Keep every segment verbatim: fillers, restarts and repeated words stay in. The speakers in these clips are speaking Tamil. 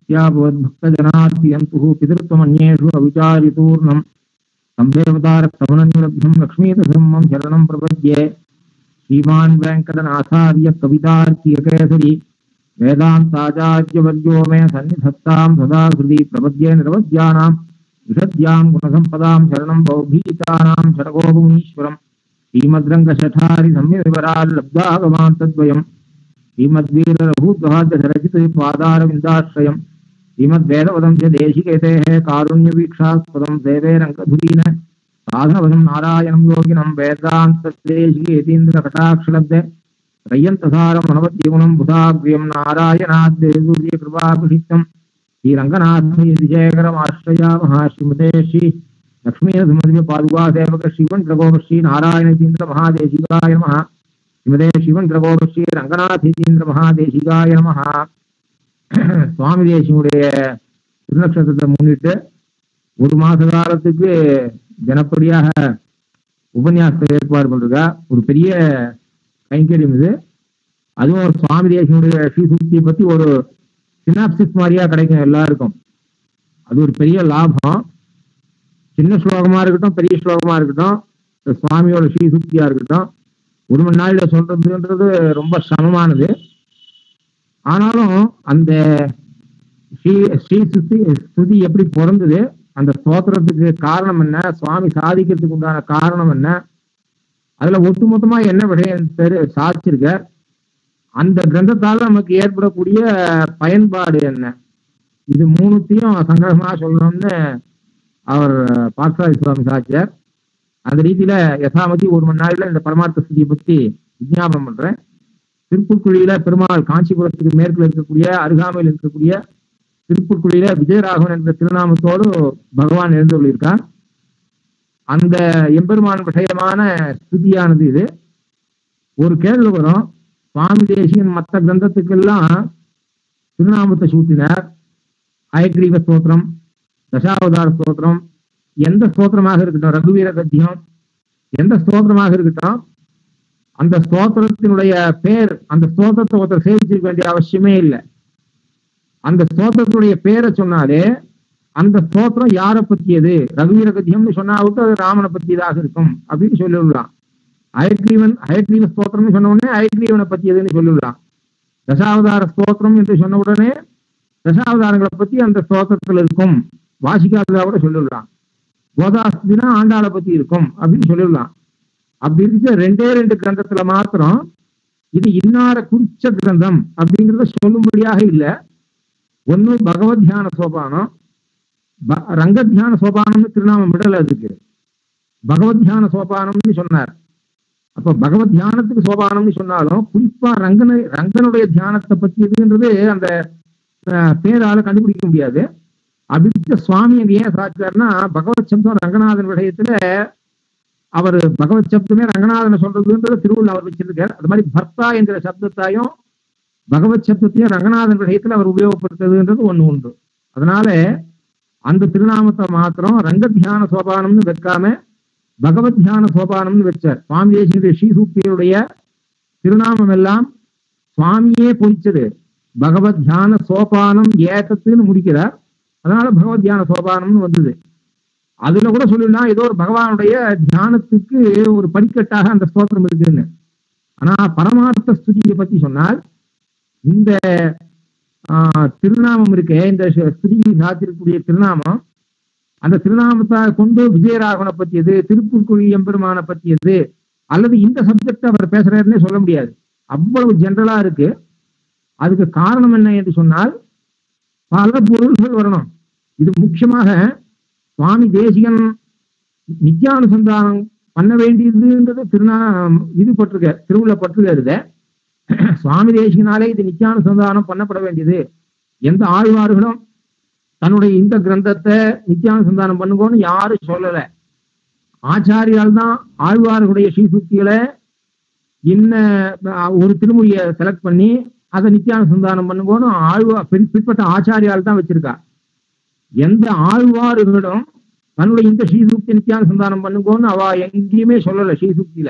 भक्तजनार्तियन्तुः पितृत्वमन्येषु अविचारितूर्णम् संदेवतारक्षमणनिलब्धं लक्ष्मीतसम्मं शरणं प्रपद्ये। श्रीमान् वेङ्कटनाथार्य कवितार्कियकेसरी वेदान्ताचार्यवर्यो मे सन्निधत्तां सदा हृदि प्रपद्ये। निरवद्यानां विशद्यां गुणसम्पदां शरणं बौद्धीतानां शरगोपमुनीश्वरम् श्रीमद्रङ्गशठारि सम्यविवराल्लब्धागमान् तद्वयम् श्रीमद्वीररघुध्वजरचित पादारविन्दाश्रयम् श्रीमद्वेदवदं च देशिकेतेः कारुण्यवीक्षास्पदं सेवे रङ्गधुरीन साधनवदं नारायणं योगिनं वेदान्तदेशिकेतीन्द्रकटाक्षलब्धे रय्यन्तसारं मनवद्यगुणं बुधाग्र्यं नारायणाद्देसूर्यकृपाभिषिक्तं श्रीरङ्गनाथयतिशेखरमाश्रयामः। श्रीमते श्री लक्ष्मीनरसिंहपादुकासेवक श्रीवण्ड्रगोप श्री नारायणतीन्द्र महादेशिकाय नमः। श्रीमते श्रीवण्ड्रगोप श्री रंगनाथीन्द्र महादेशिकाय नमः। சுவாமி தேசியனுடைய திருநக்ஷத்திரத்தை முன்னிட்டு ஒரு மாச காலத்துக்கு ஜனப்படியாக உபன்யாசத்தை ஏற்பாடு பண்றதா ஒரு பெரிய கைங்கரியம் இது. அதுவும் ஒரு சுவாமி தேசியனுடைய ஸ்ரீசூக்தியை பத்தி ஒரு சினாப்சிஸ் மாதிரியா கிடைக்கும் எல்லாருக்கும். அது ஒரு பெரிய லாபம். சின்ன ஸ்லோகமா இருக்கட்டும் பெரிய ஸ்லோகமா இருக்கட்டும் சுவாமியோட ஸ்ரீசூக்தியா இருக்கட்டும் ஒரு மணி நாளில் சொல்றதுன்றது ரொம்ப சிரமமானது. ஆனாலும் அந்த ஸ்ரீ ஸ்ரீ சுத்தி ஸ்துதி எப்படி பிறந்தது, அந்த ஸ்தோத்திரத்துக்கு காரணம் என்ன, சுவாமி சாதிக்கிறதுக்கு உண்டான காரணம் என்ன, அதுல ஒட்டுமொத்தமா என்ன விஷயம் தெரு சாதிச்சிருக்க, அந்த கிரந்தத்தால நமக்கு ஏற்படக்கூடிய பயன்பாடு என்ன, இது மூணுத்தையும் சங்கிரகமா சொல்லணும்னு அவர் பாட்சாதி சுவாமி சாதிச்சார். அந்த ரீதியில யசாமதி ஒரு மணி நாளில இந்த பரமார்த்த ஸ்துதியை பத்தி விஞ்ஞாபனம் பண்றேன். திருப்புட்குழியில பெருமாள் காஞ்சிபுரத்துக்கு மேற்குல இருக்கக்கூடிய அருகாமையில் இருக்கக்கூடிய திருப்புட்குழியில விஜயராகவன் என்ற திருநாமத்தோடு பகவான் எழுந்துள்ளிருக்கார். அந்த எம்பெருமான் விஷயமான ஸ்துதியானது இது. ஒரு கேள்வி வரும், சுவாமி தேசியன் மற்ற கிரந்தத்துக்கெல்லாம் திருநாமத்தை சூட்டினார். ஹயக்ரீவ ஸ்தோத்திரம், தசாவதார ஸ்தோத்திரம், எந்த ஸ்தோத்திரமாக இருக்கட்டும், ரகுவீர கத்தியம், எந்த ஸ்தோத்திரமாக இருக்கட்டும், அந்த ஸ்தோத்திரத்தினுடைய பேர், அந்த ஸ்தோத்திரத்தை ஒருத்தர் சேவிச்சிருக்க வேண்டிய அவசியமே இல்லை. அந்த ஸ்தோத்திரத்தினுடைய பேரை சொன்னாலே அந்த ஸ்தோத்திரம் யாரை பற்றியது, ரகுவீர கத்தியம்னு சொன்னாவிட்டு அது ராமனை பற்றியதாக இருக்கும் அப்படின்னு சொல்லிவிடலாம். ஹயக்ரீவன் ஹயக்ரீவ ஸ்தோத்திரம்னு சொன்ன உடனே ஹயக்ரீவனை பற்றியதுன்னு சொல்லிவிடலாம். தசாவதார ஸ்தோத்திரம் என்று சொன்ன உடனே தசாவதாரங்களை பற்றி அந்த ஸ்தோத்திரத்தில் இருக்கும், வாசிக்காததா கூட சொல்லிவிடலாம். கோதாஸ்தினா ஆண்டாளை பற்றி இருக்கும் அப்படின்னு சொல்லிவிடலாம். அப்படி இருக்க ரெண்டே ரெண்டு கிரந்தத்துல மாத்திரம் இது இன்னார குறிச்ச கிரந்தம் அப்படிங்கிறத சொல்லும்படியாக இல்லை. ஒண்ணு பகவத் தியான சோபானம், ரங்க தியான சோபானம்னு திருநாமம் விடல, அதுக்கு பகவத் தியான சோபானம்னு சொன்னார். அப்ப பகவத் தியானத்துக்கு சோபானம்னு சொன்னாலும் குறிப்பா ரங்கன ரங்கனுடைய தியானத்தை பற்றியதுன்றது அந்த பேரால கண்டுபிடிக்க முடியாது. அப்படி சுவாமி அங்க ஏன் சாச்சார்னா பகவத் சப்தம் ரங்கநாதன் விஷயத்துல அவர் பகவத் சப்தமே ரங்கநாதனை சொல்றதுன்றது திருவுள்ள அவர் வச்சிருக்கார். அது மாதிரி பர்த்தா என்கிற சப்தத்தாயும் பகவத் சப்தத்தையும் ரங்கநாதன் விஷயத்துல அவர் உபயோகப்படுத்துறதுன்றது ஒண்ணு உண்டு. அதனால அந்த திருநாமத்தை மாத்திரம் ரங்க தியான சோபானம்னு வைக்காம பகவத் தியான சோபானம்னு வச்சார். சுவாமி தேசிகனுடைய ஸ்ரீசூக்தியுடைய திருநாமம் எல்லாம் சுவாமியே பொறிச்சது. பகவத் தியான சோபானம் ஏகத்துன்னு முடிக்கிறார். அதனால பகவத் தியான சோபானம்னு வந்தது. அதுல கூட சொல்லிடலாம் ஏதோ ஒரு பகவானுடைய தியானத்துக்கு ஒரு படிக்கட்டாக அந்த ஸ்தோத்திரம் இருக்குன்னு. ஆனா பரமார்த்த ஸ்துதியை பத்தி சொன்னால் இந்த ஆஹ் திருநாமம் இருக்கே, இந்த ஸ்துதியை சாத்திருக்கக்கூடிய திருநாமம், அந்த திருநாமத்தை கொண்டு விஜயராகவனை பற்றியது, திருப்புட்குழி எம்பெருமானை பற்றியது அல்லது இந்த சப்ஜெக்ட் அவர் பேசுறாருன்னே சொல்ல முடியாது. அவ்வளவு ஜென்ரலா இருக்கு. அதுக்கு காரணம் என்ன என்று சொன்னால் பல பொருள்கள் வரணும். இது முக்கியமாக சுவாமி தேசிகன் நித்யானுசந்தானம் பண்ண வேண்டியதுன்றது திருநா இது பட்டிருக்க திருவுள்ள பட்டிருக்க. சுவாமி தேசிகனாலே இது நித்யானுசந்தானம் பண்ணப்பட வேண்டியது. எந்த ஆழ்வார்களும் தன்னுடைய இந்த கிரந்தத்தை நித்யானுசந்தானம் பண்ணுங்கன்னு யாரும் சொல்லல. ஆச்சாரியால் தான் ஆழ்வார்களுடைய ஸ்ரீசூக்திகளை இன்ன ஒரு திருமொழியை செலக்ட் பண்ணி அதை நித்யானுசந்தானம் பண்ணுங்கன்னு ஆழ்வா பிற்பட்ட ஆச்சாரியால் தான் வச்சிருக்கா. எந்த ஆழ்வார்களும் தன்னுடைய இந்த ஸ்ரீசூக்தி நித்யானுசந்தானம் பண்ணுங்கன்னு அவ எங்கேயுமே சொல்லல. ஸ்ரீசூக்தியில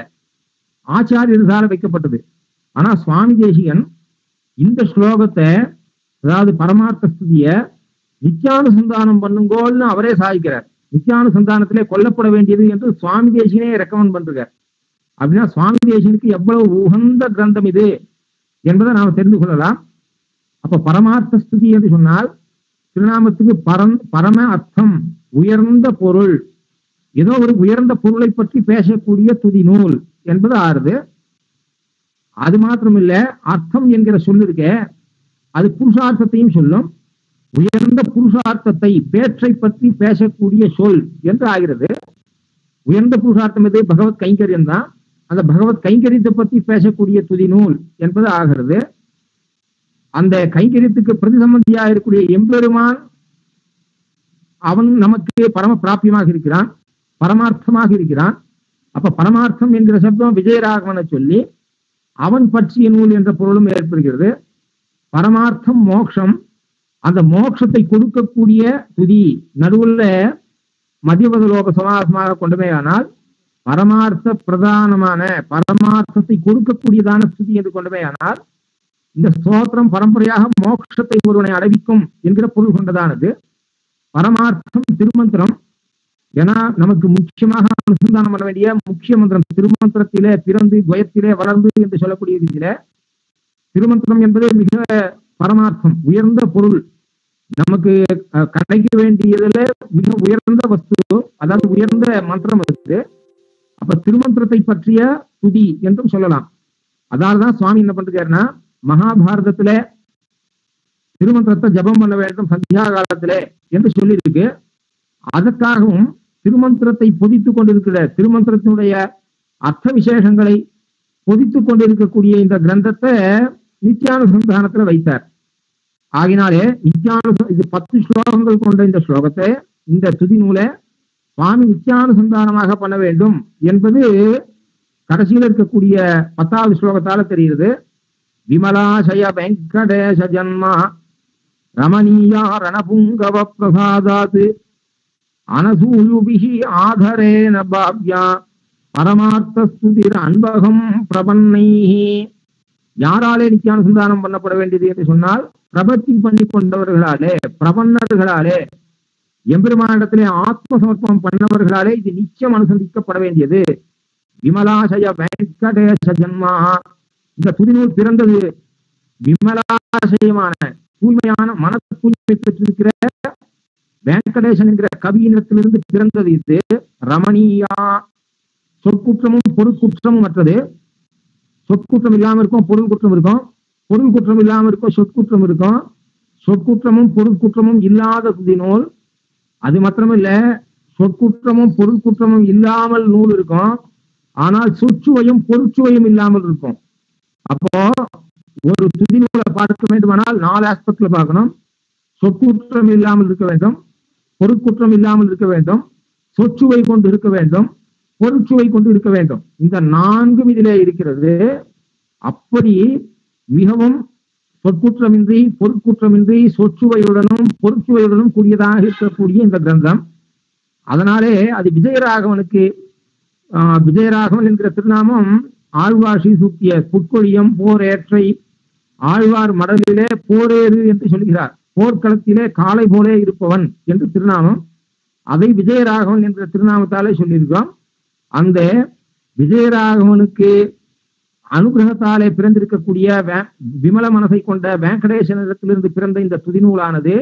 ஆச்சாரியர்களால் வைக்கப்பட்டது. ஆனா சுவாமி தேசிகன் இந்த ஸ்லோகத்தை அதாவது பரமார்த்த ஸ்துதிய நித்தியானுசந்தானம் பண்ணுங்கோல்னு அவரே சாதிக்கிறார். நித்தியானுசந்தானத்திலே கொல்லப்பட வேண்டியது என்று சுவாமி தேசிகனே ரெக்கமெண்ட் பண்றார். அப்படின்னா சுவாமி தேசிகனுக்கு எவ்வளவு உகந்த கிரந்தம் இது என்பதை நாம் தெரிந்து கொள்ளலாம். அப்ப பரமார்த்த ஸ்துதி என்று சொன்னால் திருநாமத்துக்கு பரம் பரம அர்த்தம், உயர்ந்த பொருள், ஏதோ ஒரு உயர்ந்த பொருளை பற்றி பேசக்கூடிய துதி நூல் என்பது ஆறுது. அது மாத்திரமில்ல, அர்த்தம் என்கிற சொல்லிருக்க அது புருஷார்த்தத்தையும் சொல்லும். உயர்ந்த புருஷார்த்தத்தை பேற்றை பற்றி பேசக்கூடிய சொல் என்று ஆகிறது. உயர்ந்த புருஷார்த்தம் எது? பகவத் கைங்கரியம் தான். அந்த பகவத் கைங்கரியத்தை பற்றி பேசக்கூடிய துதி நூல் என்பது ஆகிறது. அந்த கைங்கரியத்துக்கு பிரதிசம்பந்தியாக இருக்கக்கூடிய எம்பெருமான் அவன் நமக்கு பரம பிராபியமாக இருக்கிறான், பரமார்த்தமாக இருக்கிறான். அப்ப பரமார்த்தம் என்கிற சப்தம் விஜயராகவனை சொல்லி அவன் பற்றிய நூல் என்ற பொருளும் ஏற்படுகிறது. பரமார்த்தம் மோட்சம், அந்த மோட்சத்தை கொடுக்கக்கூடிய துதி நடுவுள்ள மத்தியபதலோக சமாசமாக கொண்டுமே. ஆனால் பரமார்த்த பிரதானமான பரமார்த்தத்தை கொடுக்கக்கூடியதான ஸ்துதி என்று கொண்டுமே. ஆனால் இந்த ஸ்தோத்திரம் பரம்பரையாக மோட்சத்தை ஒருவனை அடைவிக்கும் என்கிற பொருள் கொண்டதானது. பரமார்த்தம் திருமந்திரம், ஏன்னா நமக்கு முக்கியமாக அனுசந்தானம் பண்ண வேண்டிய முக்கிய மந்திரம் திருமந்திரத்திலே பிறந்து துவயத்திலே வளர்ந்து என்று சொல்லக்கூடிய இதிலே திருமந்திரம் என்பது மிக பரமார்த்தம், உயர்ந்த பொருள், நமக்கு கிடைக்க வேண்டியதுல மிக உயர்ந்த வஸ்து, அதாவது உயர்ந்த மந்திரம் இருக்கு. அப்ப திருமந்திரத்தை பற்றிய துதி என்றும் சொல்லலாம். அதால்தான் சுவாமி என்ன பண்றாருன்னா, மகாபாரதத்துல திருமந்திரத்தை ஜபம் பண்ண வேண்டும் சந்தியா காலத்திலே என்று சொல்லியிருக்கு. அதற்காகவும் திருமந்திரத்தை பொதித்துக் கொண்டிருக்கிற திருமந்திரத்தினுடைய அர்த்த விசேஷங்களை பொதித்துக் கொண்டிருக்கக்கூடிய இந்த கிரந்தத்தை நித்தியானுசந்தானத்துல வைத்தார். ஆகினாலே நித்தியானு இது பத்து ஸ்லோகங்கள் கொண்ட இந்த ஸ்லோகத்தை, இந்த துதி நூலை சுவாமி நித்தியானுசந்தானமாக பண்ண வேண்டும் என்பது கடைசியில் இருக்கக்கூடிய பத்தாவது ஸ்லோகத்தால தெரிகிறது. விமலாசய வெங்கடேச ஜன்மா ரமணீயா ரணபுங்கவ பிரசாதாத் அனசூயுபிஹி ஆதரேன பாவ்யா பரமார்த்த ஸ்துதிர் அன்பகம் பிரபன்னைஹி. யாராலே நித்தியானுசந்தானம் பண்ணப்பட வேண்டியது என்று சொன்னால், பிரபத்தி பண்ணி கொண்டவர்களாலே, பிரபன்னர்களாலே, எம்பெருமானிடத்திலே ஆத்ம சமர்ப்பணம் பண்ணவர்களாலே இது நிச்சயம் அனுசந்திக்கப்பட வேண்டியது. விமலாசய வெங்கடேச ஜன்மா, இந்த துதிநூல் பிறந்தது விமலாசயமான தூய்மையான மன தூய்மை பெற்றிருக்கிற வெங்கடேசன் என்கிற கவியினத்திலிருந்து பிறந்தது. இது ரமணீயா, சொற்குற்றமும் பொருட்குற்றமும் மற்றது. சொற்குற்றம் இல்லாம இருக்கும், பொருள் குற்றம் இருக்கும். பொருள் குற்றம் இல்லாம இருக்கும், சொற்குற்றம் இருக்கும். சொற்குற்றமும் பொருட்குற்றமும் இல்லாத துதி நூல். அது மாத்திரமில்ல, சொற்குற்றமும் பொருட்குற்றமும் இல்லாமல் நூல் இருக்கும். ஆனால் சொற்சுவையும் பொருட்சுவையும் இல்லாமல் இருக்கும். அப்போ ஒரு துதி நூலை பார்க்க வேண்டுமானால் நாலு ஆஸ்பெக்ட்ல பார்க்கணும். சொற்குற்றம் இல்லாமல் இருக்க வேண்டும், பொருட்குற்றம் இல்லாமல் இருக்க வேண்டும், சொற்சுவை கொண்டு இருக்க வேண்டும், பொருட்சுவை கொண்டு இருக்க வேண்டும். இந்த நான்கும் இதிலே இருக்கிறது. அப்படி மிகவும் சொற்குற்றமின்றி பொருட்குற்றமின்றி சொற்சுவையுடனும் பொருட்சுவையுடனும் கூடியதாக இருக்கக்கூடிய இந்த கிரந்தம். அதனாலே அது விஜயராகவனுக்கு ஆஹ் விஜயராகவன் என்கிற திருநாமம் ஆழ்வார் ஸ்ரீசூக்திய புட்கொழியம் போரேற்றை ஆழ்வார் மடலிலே போரேறு என்று சொல்கிறார். போர்க்களத்திலே காளை போலே இருப்பவன் என்று திருநாமம். அதை விஜயராகவன் என்ற திருநாமத்தாலே சொல்லியிருக்கோம். அந்த விஜயராகவனுக்கு அனுகிரகத்தாலே பிறந்திருக்கக்கூடிய விமல மனசை கொண்ட வெங்கடேசனிடத்திலிருந்து பிறந்த இந்த துதிநூலானது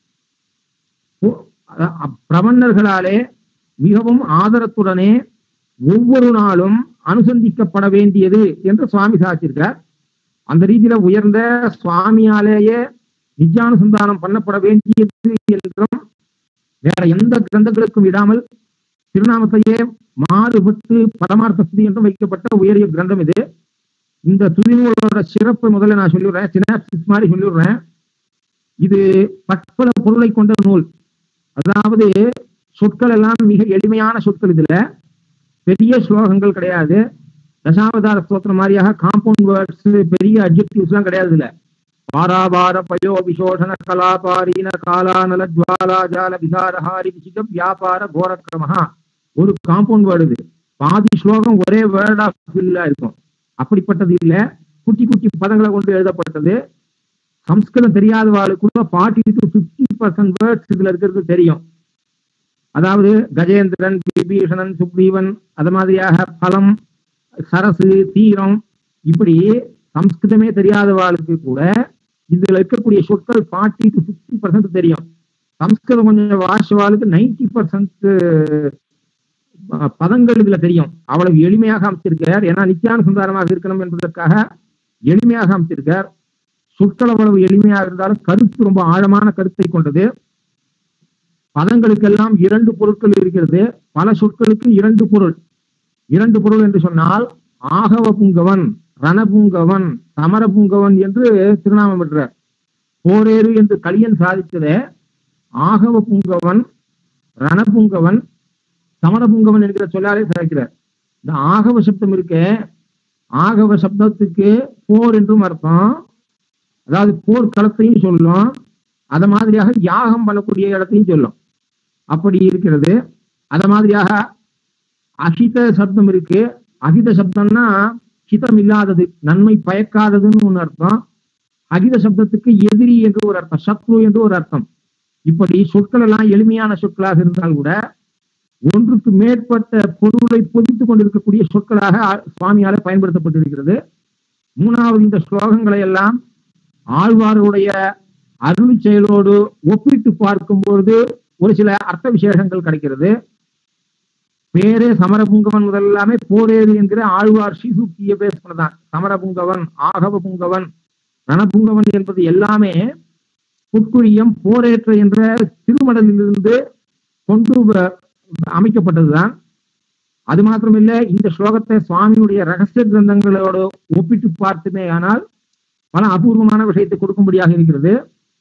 பிரபன்னர்களாலே மிகவும் ஆதரத்துடனே ஒவ்வொரு நாளும் அனுசந்திக்கப்பட வேண்டியது என்று சுவாமி சாதிச்சிருக்கார். அந்த ரீதியில உயர்ந்த சுவாமியாலேயே நித்தியானுசந்தானம் பண்ணப்பட வேண்டியது என்றும் வேற எந்த கிரந்தங்களுக்கும் விடாமல் திருநாமத்தையே மாறுபட்டு பரமார்த்த ஸ்துதி என்றும் வைக்கப்பட்ட உயரிய கிரந்தம் இது. இந்த துதிநூலோட சிறப்பு முதல்ல நான் சொல்லிடுறேன், சினாப்சிஸ் மாதிரி சொல்லிடுறேன். இது பற்பல பொருளை கொண்ட நூல். அதாவது சொற்கள் எல்லாம் மிக எளிமையான சொற்கள். இதுல பெரிய ஸ்லோகங்கள் கிடையாது. தசாவதார ஸ்தோத்திரம் மாதிரியாக காம்பவுண்ட் வேர்ட்ஸ், பெரிய அட்ஜெக்டிவ்ஸ் எல்லாம் கிடையாது. இதுல பாராபார பயோ விசோஷண கலாபாரீன காலானல ஜுவாலா ஜால விசாரஹாரி விசிக வியாபார கோரக்கிரமஹா ஒரு காம்பவுண்ட் வேர்டு. இது பாதி ஸ்லோகம் ஒரே வேர்ட் ஆஃப் ஃபில்லா இருக்கும். அப்படிப்பட்டது இல்ல, குட்டி குட்டி பதங்களை கொண்டு எழுதப்பட்டது. சம்ஸ்கிருதம் தெரியாதவாளுக்குள்ள forty to fifty percent words இதுல இருக்கிறது தெரியும். அதாவது கஜேந்திரன், விபீஷணன், சுக்ரீவன், அது மாதிரியாக பலம், சரசு, தீரம், இப்படி சம்ஸ்கிருதமே தெரியாதவாளுக்கு கூட இதுல இருக்கக்கூடிய சொற்கள் ஃபார்ட்டி டு பிப்டி பர்சன்ட் தெரியும். சம்ஸ்கிருதம் கொஞ்சம் வாசிவாளுக்கு நைன்டி பர்சன்ட் பதங்கள் இதுல தெரியும். அவ்வளவு எளிமையாக அமைச்சிருக்கார். ஏன்னா நித்தியானுசந்தானமாக இருக்கணும் என்பதற்காக எளிமையாக அமைச்சிருக்கார். சொற்கள் அவ்வளவு எளிமையாக இருந்தாலும் கருத்து ரொம்ப ஆழமான கருத்தை கொண்டது. பதங்களுக்கெல்லாம் இரண்டு பொருட்கள் இருக்கிறது. பல சொற்களுக்கு இரண்டு பொருள். இரண்டு பொருள் என்று சொன்னால் ஆகவ புங்கவன், ரணபுங்கவன், சமரபுங்கவன் என்று திருநாமம் பெற்றார். போரேறு என்று கலியன் சாதித்ததே ஆகவ புங்கவன், ரணபுங்கவன், சமரபுங்கவன் என்கிற சொல்லாலே சாதிக்கிறார். இந்த ஆகவ சப்தம் இருக்க, ஆகவ சப்தத்துக்கு போர் என்றும் அர்த்தம். அதாவது போர் களத்தையும் சொல்லும். அத மாதிரியாக யாகம் பண்ணக்கூடிய இடத்தையும் சொல்லும். அப்படி இருக்கிறது. அத மாதிரியாக அஹித சப்தம் இருக்கு. அகித சப்தம்னா ஹிதம் இல்லாதது, நன்மை பயக்காததுன்னு ஒன்று அர்த்தம். அகித சப்தத்துக்கு எதிரி என்று ஒரு அர்த்தம், சத்ரு என்று ஒரு அர்த்தம். இப்படி சொற்கள் எல்லாம் எளிமையான சொற்களாக இருந்தால் கூட ஒன்றுக்கு மேற்பட்ட பொருளை பொதித்துக் கொண்டிருக்கக்கூடிய சொற்களாக சுவாமியால பயன்படுத்தப்பட்டிருக்கிறது. மூணாவது இந்த ஸ்லோகங்களை எல்லாம் ஆழ்வாருடைய அருள் செயலோடு ஒப்பிட்டு பார்க்கும்போது ஒரு சில அர்த்த விசேஷங்கள் கிடைக்கிறது. பேரே சமரபுங்கவன் முதல் எல்லாமே போரேறு என்கிற ஆழ்வார் ஸ்ரீசூக்தியை பேஸ் பண்ணதான். சமரபுங்கவன், ஆகவ புங்கவன், ரணபுங்கவன் என்பது எல்லாமே புட்குழியம், போரேற்ற என்ற திருமடலிலிருந்து கொண்டு அமைக்கப்பட்டதுதான். அது மாத்திரமில்லை, இந்த ஸ்லோகத்தை சுவாமியுடைய ரகசிய கிரந்தங்களோடு ஒப்பிட்டு பார்த்துமே ஆனால் பல அபூர்வமான விஷயத்தை கொடுக்கும்படியாக இருக்கிறது.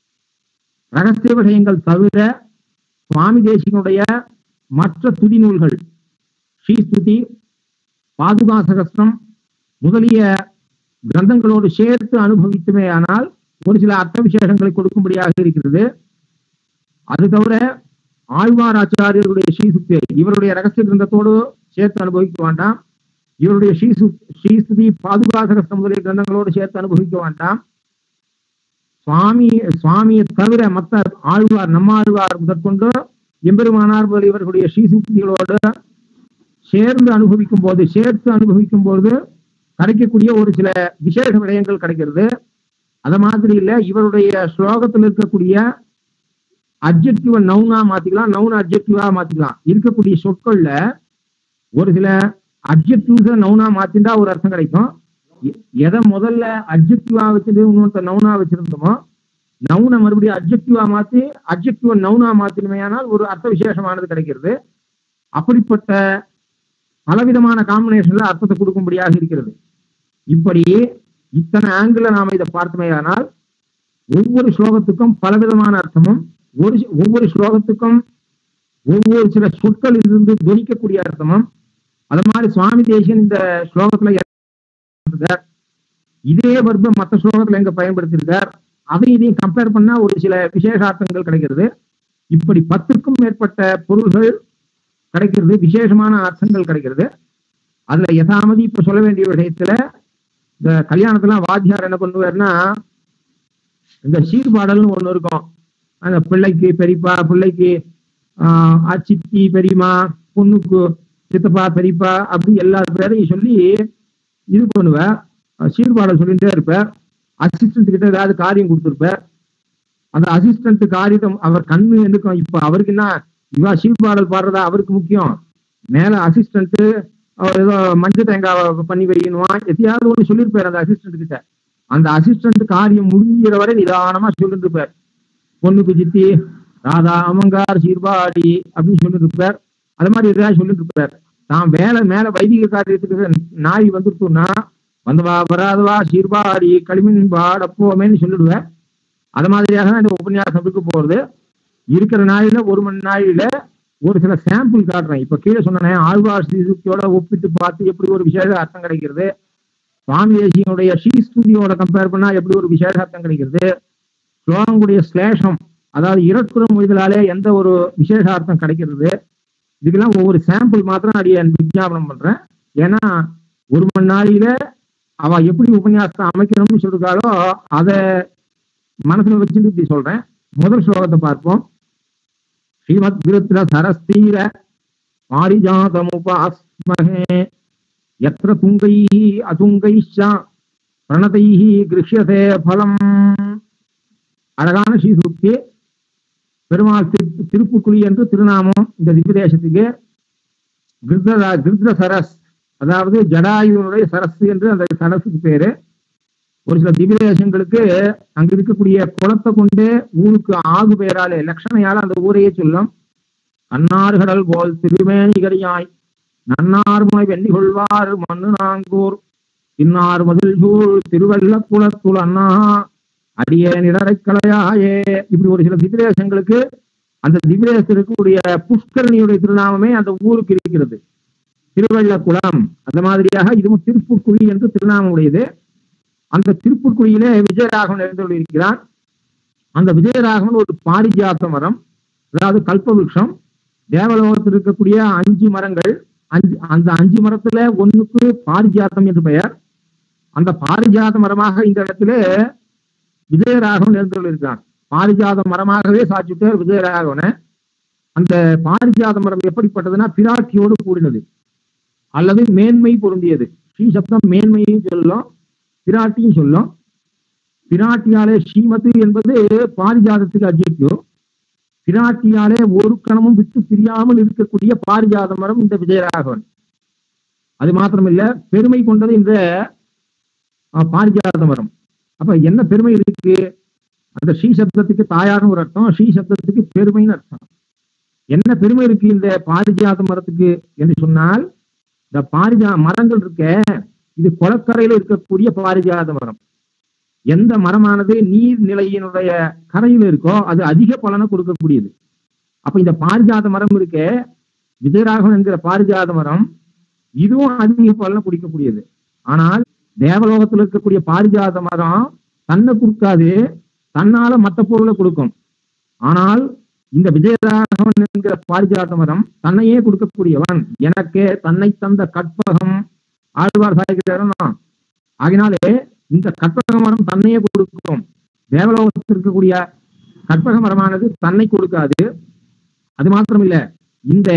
ரகசிய விஷயங்கள் தவிர சுவாமி தேசிகனுடைய மற்ற துதி நூல்கள், ஸ்ரீஸ்துதி, பாதுகா சகஸ்திரம் முதலிய கிரந்தங்களோடு சேர்த்து அனுபவித்துமே ஆனால் ஒரு சில அர்த்த விசேஷங்களை கொடுக்கும்படியாக இருக்கிறது. அது தவிர ஆழ்வார் ஆச்சாரியர்களுடைய ஸ்ரீசுத்தி இவருடைய ரகசிய கிரந்தத்தோடு சேர்த்து அனுபவிக்க வேண்டாம். இவருடைய ஸ்ரீசு ஸ்ரீஸ்துதி, பாதுகா சகஸ்திரம் முதலிய கிரந்தங்களோடு சேர்த்து அனுபவிக்க வேண்டாம். சுவாமி சுவாமியை தவிர மற்ற ஆழ்வார், நம்மாழ்வார் முதற்கொண்டு எம்பெருமானார் இவர்களுடைய ஸ்ரீசூக்திகளோடு சேர்ந்து அனுபவிக்கும் போது சேர்த்து அனுபவிக்கும் போது கிடைக்கக்கூடிய ஒரு சில விசேஷ விடயங்கள் கிடைக்கிறது. அத மாதிரி இல்ல, இவருடைய ஸ்லோகத்தில் இருக்கக்கூடிய அப்ஜெக்டிவ நவுனா மாத்திக்கலாம், நவுன அப்ஜெக்டிவா மாத்திக்கலாம். இருக்கக்கூடிய சொற்கள்ல ஒரு சில அப்ஜெக்டிவ்ஸ நவுனா மாத்திண்டா ஒரு அர்த்தம் கிடைக்கும். எதை முதல்ல அப்ஜெக்டிவா வச்சுட்டு இன்னொருத்த நவுனா வச்சிருந்தோமோ, நவுனை மறுபடியும் அப்ஜெக்டிவா மாத்தி அப்ஜெக்டிவ நவுனா மாத்தினுமையானால் ஒரு அர்த்த விசேஷமானது கிடைக்கிறது. அப்படிப்பட்ட பலவிதமான காம்பினேஷன்ல அர்த்தத்தை கொடுக்கும்படியாக இருக்கிறது. இப்படி இத்தனை ஆங்கிள் நாம இதை பார்த்தமையானால் ஒவ்வொரு ஸ்லோகத்துக்கும் பலவிதமான அர்த்தமும், ஒரு ஒவ்வொரு ஸ்லோகத்துக்கும் ஒவ்வொரு சில சொற்களில் இருந்து துணிக்கக்கூடிய அர்த்தமும், அது மாதிரி சுவாமி தேசிகன் இந்த ஸ்லோகத்துல இதே வர்க்கம் மற்ற ஸ்லோகத்துல எங்க பயன்படுத்தியிருக்கார், அதையும் இதையும் கம்பேர் பண்ணா ஒரு சில விசேஷார்த்தங்கள் கிடைக்கிறது. இப்படி பத்துக்கும் மேற்பட்ட பொருள்கள் கிடைக்கிறது, விசேஷமான அர்த்தங்கள் கிடைக்கிறது. அதுல யதாமதி இப்ப சொல்ல வேண்டிய விஷயத்துல இந்த கல்யாணத்துல வாத்தியார் என்ன பண்ணுவாருன்னா, இந்த சீர்பாடல்னு ஒண்ணு இருக்கும். அந்த பிள்ளைக்கு பெரியப்பா, பிள்ளைக்கு ஆஹ் சித்தி பெரியமா, பொண்ணுக்கு சித்தப்பா பெரியப்பா, அப்படி எல்லா பேரையும் சொல்லி இது பண்ணுவேன். சீர்பாடல் சொல்லிட்டே இருப்பார். அசிஸ்டன்ட் கிட்ட ஏதாவது காரியம் கொடுத்துருப்பார். அந்த அசிஸ்டன்ட் காரியம் அவர் கண்ணு எதுக்கும். இப்ப அவருக்கு என்ன, இவா சீர்பாடல் பாடுறதா அவருக்கு முக்கியம், மேல அசிஸ்டன்ட் அவர் ஏதோ மஞ்சள் தேங்காய் பண்ணி வைக்கணுமா எதையாவது ஒண்ணு சொல்லியிருப்பார் அந்த அசிஸ்டன்ட் கிட்ட. அந்த அசிஸ்டன்ட் காரியம் முடிஞ்சிற வரை நிதானமா சொல்லிட்டு இருப்பார். பொண்ணுக்கு சித்தி ராதா அமங்கார் சீர்பாடி அப்படின்னு சொல்லிட்டு இருப்பார். அது மாதிரி எதாவது சொல்லிட்டு இருப்பார். தான் வேலை மேல வைதிக காரியத்துக்கு நாய் வந்துருத்தோம்னா வந்தவா வராதவா சீர்பாடி களிமின் பாடப்போமேன்னு சொல்லிடுவேன். அது மாதிரியாக தான் இந்த உபன்யாசம் இருக்க போறது. இருக்கிற நாயில ஒரு மணி நாயில ஒரு சில சாம்பிள் காட்டுறேன். இப்ப கீழே சொன்னேன், ஆழ்வார் ஸ்ரீசுக்தியோட ஒப்பிட்டு பார்த்து எப்படி ஒரு விசேஷ அர்த்தம் கிடைக்கிறது, சுவாமி தேசிகனுடைய ஸ்ரீஸ்துதியோட கம்பேர் பண்ணா எப்படி ஒரு விசேஷ அர்த்தம் கிடைக்கிறது, ஸ்லோகங்களுடைய ஸ்லேஷம் அதாவது இரட்புறம் மொழிதலாலே எந்த ஒரு விசேஷ அர்த்தம் கிடைக்கிறது, இதுக்கெல்லாம் ஒவ்வொரு சாம்பிள் மாத்திரம் அடிய விஞ்ஞாபனம் பண்றேன். ஏன்னா ஒரு மணி நாளில அவ எப்படி உபன்யாசத்தை அமைக்கணும்னு சொல்லிருக்காளோ அதை மனசுல வச்சுட்டு இப்படி சொல்றேன். முதல் ஸ்லோகத்தை பார்ப்போம். ஸ்ரீமத் விருத்ர சரஸ்தீர பாரிஜாதமுபாஸ்மஹே யத்ர துங்கைஹி அதுங்கைஷ்ச பிரணதைஹி கிருஷ்யதே பலம். அழகான ஸ்ரீசூக்தி. பெருமாள் திரு திருப்புக்குழி என்று திருநாமம் இந்த திவ்யதேசத்துக்கு. கிருத்ர கிருத்ர சரஸ், அதாவது ஜடாயுனுடைய சரஸ் என்று அந்த சரஸுக்கு பேரு. ஒரு சில திவ்யதேசங்களுக்கு அங்க இருக்கக்கூடிய குளத்தை கொண்டு ஊருக்கு ஆகு பெயராலே லட்சணையால அந்த ஊரையே சொல்லும். கண்ணாறுகடல் போல் திருமேனிகரியாய் நன்னார்முனை வெண்ணி கொள்வார் மண்ணு நாங்கூர் இன்னார் மதில் சூழ் திருவள்ள குளத்துள் அண்ணா அடியே நிழலை கலையாயே. இப்படி ஒரு சில திவ்யதேசங்களுக்கு அந்த திவ்யதேசத்தில் இருக்கக்கூடிய புஷ்கரணியுடைய திருநாமமே அந்த ஊருக்கு இருக்கிறது, திருவள்ளக்குளம். அந்த மாதிரியாக இதுவும் திருப்புக்குழி என்று திருநாமம் உடையது. அந்த திருப்புக்குழியிலே விஜயராகவன் எழுந்து இருக்கிறான். அந்த விஜயராகவன் ஒரு பாரிஜாத மரம், அதாவது கல்பவருஷம். தேவலோகத்தில் இருக்கக்கூடிய அஞ்சு மரங்கள், அஞ்சு அந்த அஞ்சு மரத்துல ஒண்ணுக்கு பாரிஜாத்தம் என்று பெயர். அந்த பாரிஜாத மரமாக இந்த இடத்துல விஜயராகவன் எழுந்து இருக்கிறான். பாரிஜாத மரமாகவே சாட்சிட்டார் விஜயராகவனை. அந்த பாரிஜாத மரம் எப்படிப்பட்டதுன்னா பிராட்டியோடு கூடினது அல்லது மேன்மை பொருந்தியது. ஸ்ரீ சப்தம் மேன்மையும் சொல்லும், பிராட்டியும் சொல்லும். பிராட்டியாலே ஸ்ரீமதி என்பது பாரிஜாதத்துக்கு அட்ஜெக்டிவ். பிராட்டியாலே ஒரு கணமும் விட்டு பிரியாமல் இருக்கக்கூடிய பாரிஜாத மரம் இந்த விஜயராகவன். அது மாத்திரமில்ல, பெருமை கொண்டது இந்த பாரிஜாத மரம். அப்ப என்ன பெருமை இருக்கு? அந்த ஸ்ரீ சப்தத்துக்கு தாயார்னு ஒரு அர்த்தம், ஸ்ரீ சப்தத்துக்கு பெருமைன்னு அர்த்தம். என்ன பெருமை இருக்கு இந்த பாரிஜாத மரத்துக்கு என்று சொன்னால், இந்த பாரிஜா மரங்கள் இருக்க, இது குளக்கரையில இருக்கக்கூடிய பாரிஜாத மரம். எந்த மரமானது நீர்நிலையினுடைய கரையில் இருக்கோ அது அதிக பலனை கொடுக்கக்கூடியது. அப்ப இந்த பாரிஜாத மரம் இருக்க, விஜயராகவன் என்கிற பாரிஜாத மரம், இதுவும் அதிக பலனை குடிக்கக்கூடியது. ஆனால் தேவலோகத்தில் இருக்கக்கூடிய பாரிஜாத மரம் தன்னை கொடுக்காது, தன்னால மற்ற பொருளை கொடுக்கும். ஆனால் இந்த விஜயராகவன் என்கிற பாரிஜாத மரம் தன்னையே கொடுக்கக்கூடியவன். எனக்கே தன்னை தந்த கற்பகம் ஆழ்வார் சாய்க்கிறார். ஆகினாலே இந்த கற்பக மரம் தன்னையே கொடுக்கும். தேவலோகத்தில் இருக்கக்கூடிய கற்பக மரமானது தன்னை கொடுக்காது. அது மாத்திரம் இல்ல, இந்த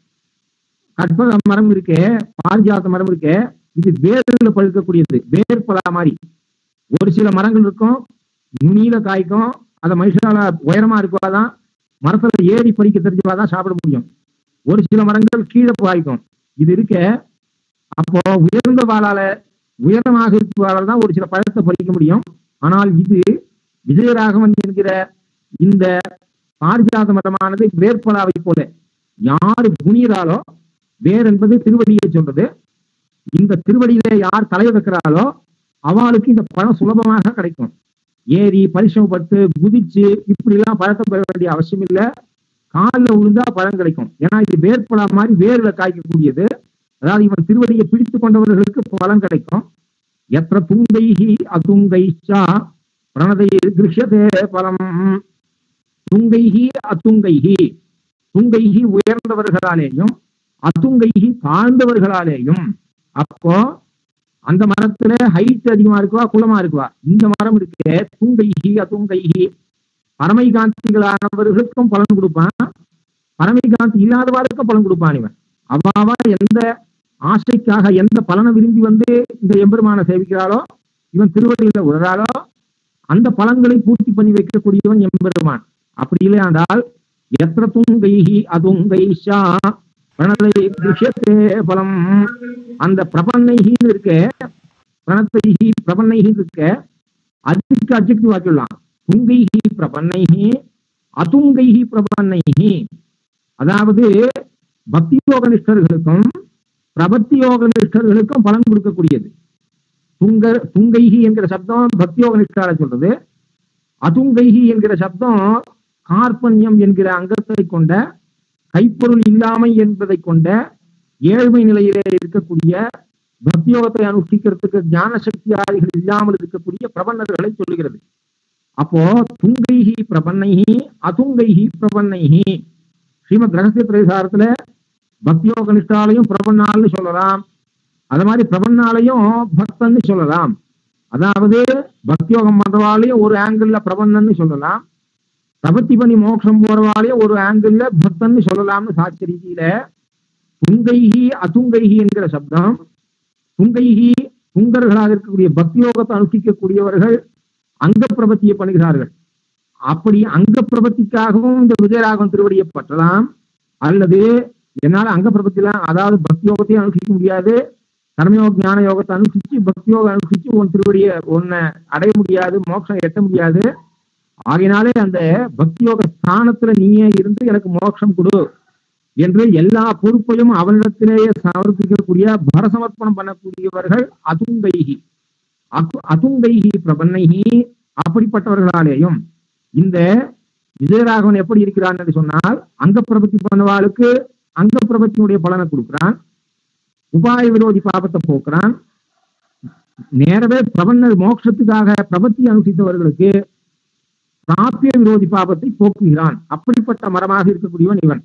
கற்பக மரம் இருக்கே, பாரிஜாத மரம் இருக்கே, இது வேர்ல பழுக்கக்கூடியது. வேர் பலா மாதிரி ஒரு சில மரங்கள் இருக்கும், நுனியில காய்க்கும். அதை மனுஷனால உயரமா இருக்குவாதான், மரத்துல ஏறி பறிக்க தெரிஞ்சுவாதான் சாப்பிட முடியும். ஒரு சில மரங்கள் கீழே காய்க்கும். இது இருக்க, அப்போ உயர்ந்த வாழால உயரமாக இருப்பதால் தான் ஒரு சில பழத்தை பறிக்க முடியும். ஆனால் இது விஜயராகவன் என்கிற இந்த பாரிஜாத மரமானது வேர்பலாவை போல யாரு குனிறாலோ, வேர் என்பது திருவடியை சொல்றது, இந்த திருவடியில யார் தலையை வைக்கிறாளோ அவளுக்கு இந்த பழம் சுலபமாக கிடைக்கும். ஏறி பரிசமப்பட்டு குதிச்சு இப்படி எல்லாம் பழத்தை பெற வேண்டிய அவசியம் இல்லை. காலில் விழுந்தா பழம் கிடைக்கும். ஏன்னா இது வேர்பலா மாதிரி வேர்ல காய்க்கக்கூடியது. அதாவது இவன் திருவடியை பிடித்து கொண்டவர்களுக்கு பலன் கிடைக்கும். எത്ര துங்கைஹி அதுங்கைஷா பிரணதை கிருஷ்யதே பலம். துங்கைஹி அதுங்கைஹி, துங்கைஹி உயர்ந்தவர்களாலேயும் அதுங்கைஹி தாழ்ந்தவர்களாலேயும். அப்போ அந்த மரத்துல ஹைட் அதிகமா இருக்குவா குளமா இருக்குவா? இந்த மரம் இருக்கே துங்கைஹி அதுங்கைஹி, பரமை காந்திகளானவர்களுக்கும் பலன் கொடுப்பான், பரமை காந்தி இல்லாதவாருக்கும் பலன் கொடுப்பான். இவன் அவ்வாவா எந்த ஆசைக்காக எந்த பலனை விரும்பி வந்து இந்த எம்பெருமான சேவிக்கிறாளோ, இவன் திருவடியில உழறாளோ, அந்த பலன்களை பூர்த்தி பண்ணி வைக்கக்கூடியவன் எம்பெருமான். அப்படி இல்லையாண்டால் எத்திர துங்கைஹி அதுங்கைஷா பிரணதை கிருஷ்யதே பலம். அந்த பிரபன்னைஹின்னு இருக்க, பிரணத்தைஹி பிரபன்னைஹின்னு இருக்க, அதுக்கு அட்ஜெக்டிவ் ஆக்கிடலாம். துங்கைஹி பிரபன்னைஹி அதுங்கைஹி பிரபன்னைஹி. அதாவது பக்தி யோக நிஷ்டர்களுக்கும் பிரபத்தி யோக நிஷ்டர்களுக்கும் பலன் கொடுக்கக்கூடியது. துங்க துங்கைஹி என்கிற சப்தம் பக்தி யோக நிஷ்டால சொல்றது. அதுங்கைஹி என்கிற சப்தம் கார்பண்யம் என்கிற அங்கத்தை கொண்ட, கைப்பொருள் இல்லாமை என்பதை கொண்ட, ஏழ்மை நிலையிலே இருக்கக்கூடிய, பக்தியோகத்தை அனுஷ்டிக்கிறதுக்கு ஞான சக்தி ஆதிகள் இல்லாமல் இருக்கக்கூடிய பிரபன்னர்களை சொல்லுகிறது. அப்போ துங்கைஹி பிரபன்னைஹி அதுங்கைஹி பிரபன்னைஹி. ஸ்ரீமத் ரகசிய பிரசாரத்துல பக்தியோக நிஷ்டாலையும் பிரபன்னால்னு சொல்லலாம், அது மாதிரி பிரபன்னாலையும் பக்தன்னு சொல்லலாம். அதாவது பக்தியோகம் பண்றவாளையும் ஒரு ஆங்கிள் பிரபந்தன்னு சொல்லலாம், பிரபத்தி பண்ணி மோட்சம் போறவாளையும் ஒரு ஆங்கிள் பக்தன்னு சொல்லலாம்னு சாட்சி ரீதியில துங்கைஹி அதுங்கைஹி என்கிற சப்தம், துங்கைஹி துங்கர்களாக இருக்கக்கூடிய பக்தியோகத்தை அனுஷ்டிக்கக்கூடியவர்கள் அங்க பிரபத்தியை பண்ணுகிறார்கள். அப்படி அங்க பிரபத்திக்காகவும் இந்த விஜயராகவன் திருவடியை பற்றலாம், அல்லது என்னால அங்க பிரபத்திலாம் அதாவது பக்தியோகத்தையும் அனுஷ்டிக்க முடியாது, கர்மயோக ஞான யோகத்தை அனுஷ்டிச்சு பக்தியோகம் அனுஷ்டிச்சு உன் திருவடியை ஒன்ன அடைய முடியாது, மோட்சம் எட்ட முடியாது. ஆகையினாலே அந்த பக்தியோக ஸ்தானத்துல நீயே இருந்து எனக்கு மோட்சம் கொடு என்று எல்லா பொறுப்பையும் அவனிடத்திலேயே சமர்ப்பிக்கக்கூடிய பரசமர்ப்பணம் பண்ணக்கூடியவர்கள் அதுங்கைகி அத்து அதுங்கைகி பிரபன்னைகி. அப்படிப்பட்டவர்களாலேயும் இந்த விஜயராகவன் எப்படி இருக்கிறான் என்று சொன்னால், அங்க பிரபத்தி பண்ணுவாளுக்கு அங்க பிரபத்தினுடைய பலனை கொடுக்கிறான், உபாய விரோதி பாபத்தை போக்குறான். நேரவே பிரபன்ன மோட்சத்துக்காக பிரபத்தி அனுஷ்டித்தவர்களுக்கு பிராபிய விரோதி பாபத்தை போக்குகிறான். அப்படிப்பட்ட மரமாக இருக்கக்கூடியவன் இவன்.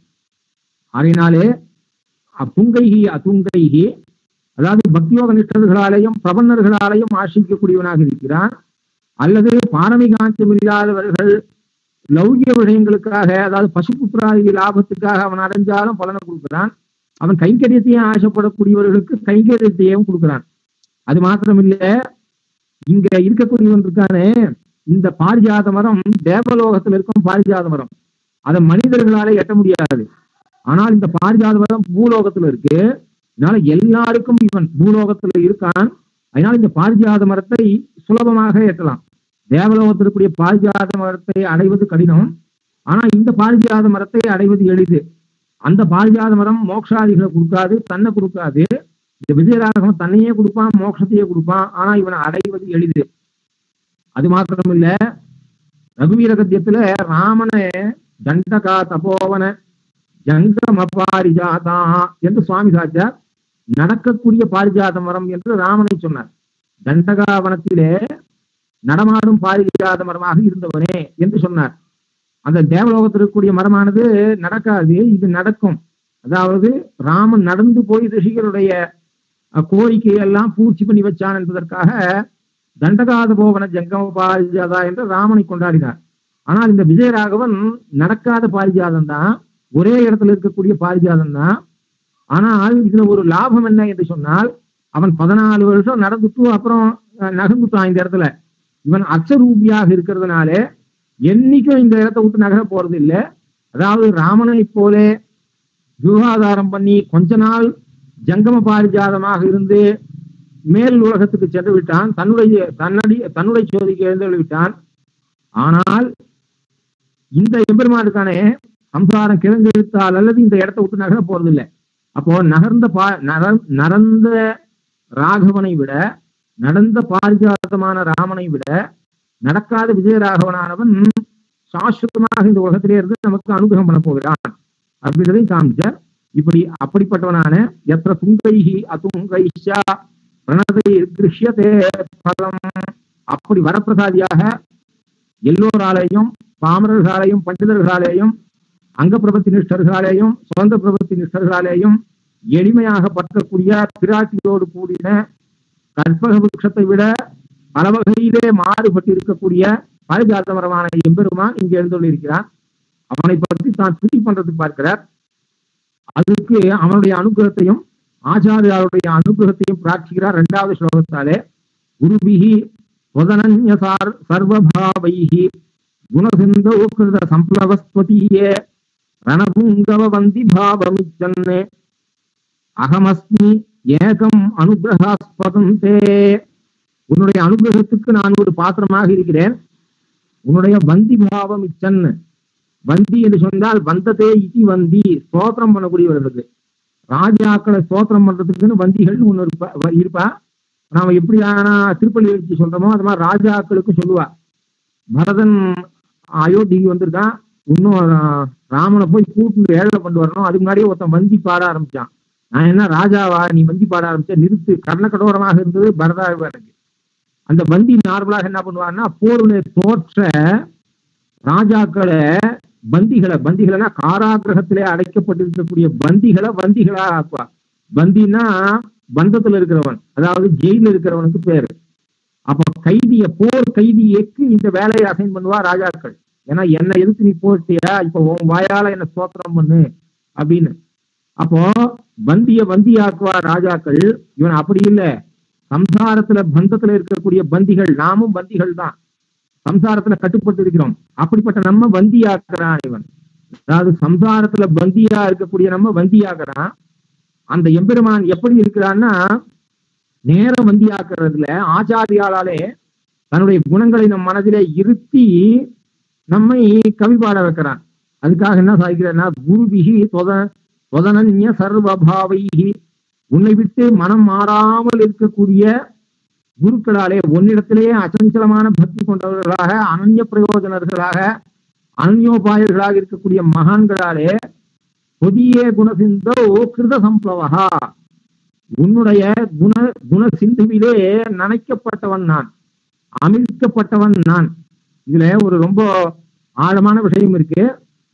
அதனாலே அத்துங்கைகி அதுங்கைகி அதாவது பக்தியோக நிஷ்டர்களாலேயும் பிரபன்னர்களாலேயும் ஆசிரிக்கக்கூடியவனாக இருக்கிறான். அல்லது பாரமிகாந்தம் இல்லாதவர்கள் லௌகிய விஷயங்களுக்காக அதாவது பசுபுத்திராதி லாபத்துக்காக அவன் அடைஞ்சாலும் பலனை கொடுக்கிறான். அவன் கைங்கரியத்தையும் ஆசைப்படக்கூடியவர்களுக்கு கைங்கரியத்தையும் கொடுக்கிறான். அது மாத்திரமில்ல, இங்க இருக்கக்கூடியவன் இருக்கானே இந்த பாரிஜாத மரம் தேவலோகத்தில் இருக்கும் பாரிஜாத மரம், அதை மனிதர்களாலே எட்ட முடியாது. ஆனால் இந்த பாரிஜாத மரம் பூலோகத்துல இருக்கு, அதனால எல்லாருக்கும் இவன் பூலோகத்துல இருக்கான். அதனால இந்த பாரிஜாத மரத்தை சுலபமாக எட்டலாம். தேவலோகத்தில் இருக்கக்கூடிய பாரிஜாத மரத்தை அடைவது கடினம், ஆனா இந்த பாரிஜாத மரத்தை அடைவது எளிது. அந்த பாரிஜாத மரம் மோட்சாதிகளை கொடுக்காது, தன்னை கொடுக்காது. இந்த விஜயராகவன் தன்னையே கொடுப்பான், மோட்சத்தையே கொடுப்பான், ஆனா இவனை அடைவது எளிது. அது மாத்திரம் இல்ல, ரகுவீர கத்தியத்துல ராமனை தண்டகா தபோவன ஜங்கம பாரிஜாதா என்று சுவாமி சாச்சார் நடக்கக்கூடிய பாரிஜாத மரம் என்று ராமனை சொன்னார். தண்டகாவனத்திலே நடமாடும் பாரிஜாத மரமாக இருந்தவனே என்று சொன்னார். அந்த தேவலோகத்தில் இருக்கக்கூடிய மரமானது நடக்காது, இது நடக்கும். அதாவது ராமன் நடந்து போய் ரிஷிகளுடைய கோரிக்கையெல்லாம் பூர்த்தி பண்ணி வச்சான் என்பதற்காக தண்டகாத போவன ஜங்கம பாரிஜாதா என்று ராமனை கொண்டாடினார். ஆனால் இந்த விஜயராகவன் நடக்காத பாரிஜாதம் தான், ஒரே இடத்துல இருக்கக்கூடிய பாரிஜாதம் தான். ஆனால் இதுல ஒரு லாபம் என்ன என்று சொன்னால், அவன் பதினாலு வருஷம் நடந்துட்டு அப்புறம் நகர்ந்துட்டான் இந்த இடத்துல. இவன் அச்சரூபியாக இருக்கிறதுனாலே என்னைக்கும் இந்த இடத்த விட்டு நகர போறது இல்லை. அதாவது ராமனை போலே விவாதாரம் பண்ணி கொஞ்ச நாள் ஜங்கம பாரிஜாதமாக இருந்து மேல் உலகத்துக்கு சென்று விட்டான், தன்னுடைய தன்னடி தன்னுடைய சோதிக்கு எழுந்து விட்டான். ஆனால் இந்த எம்பெருமானுக்கானே சம்சாரம் கிழங்கெழுத்தால் அல்லது இந்த இடத்த விட்டு நகர போறதில்லை. அப்போ நகர்ந்த பா நரந்த ராகவனை விட, நடந்த பாரிஜாதமான ராமனை விட நடக்காத விஜயராகவனானவன் சாஸ்வதமாக இந்த உலகத்திலே இருந்து நமக்கு அனுகிரகம் பண்ண போகிறான் அப்படின்றதை காமிச்சார். இப்படி அப்படிப்பட்டவனான எத்திர துங்கைஹி அதுங்கைஷா பிரணதை கிருஷ்யதே பலம், அப்படி வரப்பிரசாதியாக எல்லோராலேயும் பாமரர்களாலேயும் பண்டிதர்களாலேயும் அங்க பிரபத்தி நிஷ்டர்களாலேயும் சுதந்திர பிரபத்தி நிஷ்டர்களாலேயும் எளிமையாக பற்றக்கூடிய பிராட்டியோடு கூடின கற்பக விருட்சத்தை விட பல வகையிலே மாறுபட்டு இருக்கக்கூடிய பாரிஜாத மரமான எம்பெருமான் இங்கு எழுந்துள்ளிருக்கிறான். அவனை பற்றி தான் துதி பண்றதுக்கு பார்க்கிறார். அதுக்கு அவனுடைய அனுகிரகத்தையும் ஆச்சாரியாருடைய அனுகிரகத்தையும் பிரார்த்திக்கிறார். இரண்டாவது ஸ்லோகத்தாலே குருபிஹி வதனன்யசார் சர்வபாவைஹி குணசிந்தோ கிருத சம்ப்ளவஸ்வதியே ரணபுங்கவ வந்தி பாவமிச்சன்னே அகமஸ்மி ஏகம் அனுகிரகாஸ்பதம் தே. உன்னுடைய அனுகிரகத்துக்கு நான் ஒரு பாத்திரமாக இருக்கிறேன். உன்னுடைய வந்தி பாவம் இச்சன், வந்தி என்று சொன்னால் வந்ததே இதி வந்தி, ஸ்தோத்திரம் பண்ணக்கூடியவர்களுக்கு, ராஜாக்களை ஸ்தோத்திரம் பண்றதுக்குன்னு வந்திகள் ஒண்ணு இருப்பா இருப்பா நாம எப்படியான திருப்பள்ளி எழுச்சி சொல்றோமோ அது மாதிரி ராஜாக்களுக்கும் சொல்லுவா. பரதன் அயோத்திக்கு வந்திருக்கான், இன்னும் ராமனை போய் கூட்டு ஏழை கொண்டு வரணும், அதுக்கு முன்னாடியே ஒருத்தன் வந்தி பாட ஆரம்பிச்சான். நான் என்ன ராஜாவா, நீ வந்தி பாட ஆரம்பிச்ச, நிறுத்து, கர்ண கடோரமாக இருந்தது பரதாவுக்கு. அந்த வந்தி நார்மலாக என்ன பண்ணுவான்னா, போருடைய தோற்ற ராஜாக்களை பந்திகளை, பந்திகளைனா காராகிரகத்திலே அடைக்கப்பட்டிருக்கக்கூடிய பந்திகளை வந்திகளா ஆக்குவா. பந்தினா பந்தத்துல இருக்கிறவன், அதாவது ஜெயில இருக்கிறவனுக்கு பேரு. அப்ப கைதிய போர் கைதியேக்கு இந்த வேலையை அசைன் பண்ணுவா ராஜாக்கள். ஏன்னா என்னை எதிர்த்து நீ போட்டியா, இப்ப உன் வாயால என்ன ஸ்தோத்திரம் பண்ணு அப்படின்னு. அப்போ பந்திய பந்தியாக்குவா ராஜாக்கள். இவன் அப்படி இல்லை, சம்சாரத்துல பந்தத்துல இருக்கக்கூடிய பந்திகள், நாமும் பந்திகள் தான், சம்சாரத்துல கட்டுப்பட்டு இருக்கிறோம். அப்படிப்பட்ட நம்ம பந்தியாக்குறான் இவன். அதாவது சம்சாரத்துல பந்தியா இருக்கக்கூடிய நம்ம பந்தியாக்குறான். அந்த எம்பெருமான் எப்படி இருக்கிறான்னா, நேர பந்தியாக்குறதுல ஆச்சாரியாலே தன்னுடைய குணங்களை நம் மனதிலே இருத்தி நம்மை கவி பாட வைக்கிறான். அதுக்காக என்ன சாதிக்கிறேன்னா, குருபிகி தொத தொதனன்ய சர்வபாவைகி, உன்னை விட்டு மனம் மாறாமல் இருக்கக்கூடிய குருக்களாலே, உன்னிடத்திலேயே அச்சஞ்சலமான பக்தி கொண்டவர்களாக, அனன்ய பிரயோஜனர்களாக, அனன்யோபாயர்களாக இருக்கக்கூடிய மகான்களாலே பொதியே குணசிந்தோ கிருத சம்பளவகா, உன்னுடைய குண குண சிந்துவிலே நனைக்கப்பட்டவன் நான், அமிழ்க்கப்பட்டவன் நான். இதுல ஒரு ரொம்ப ஆழமான விஷயம் இருக்கு.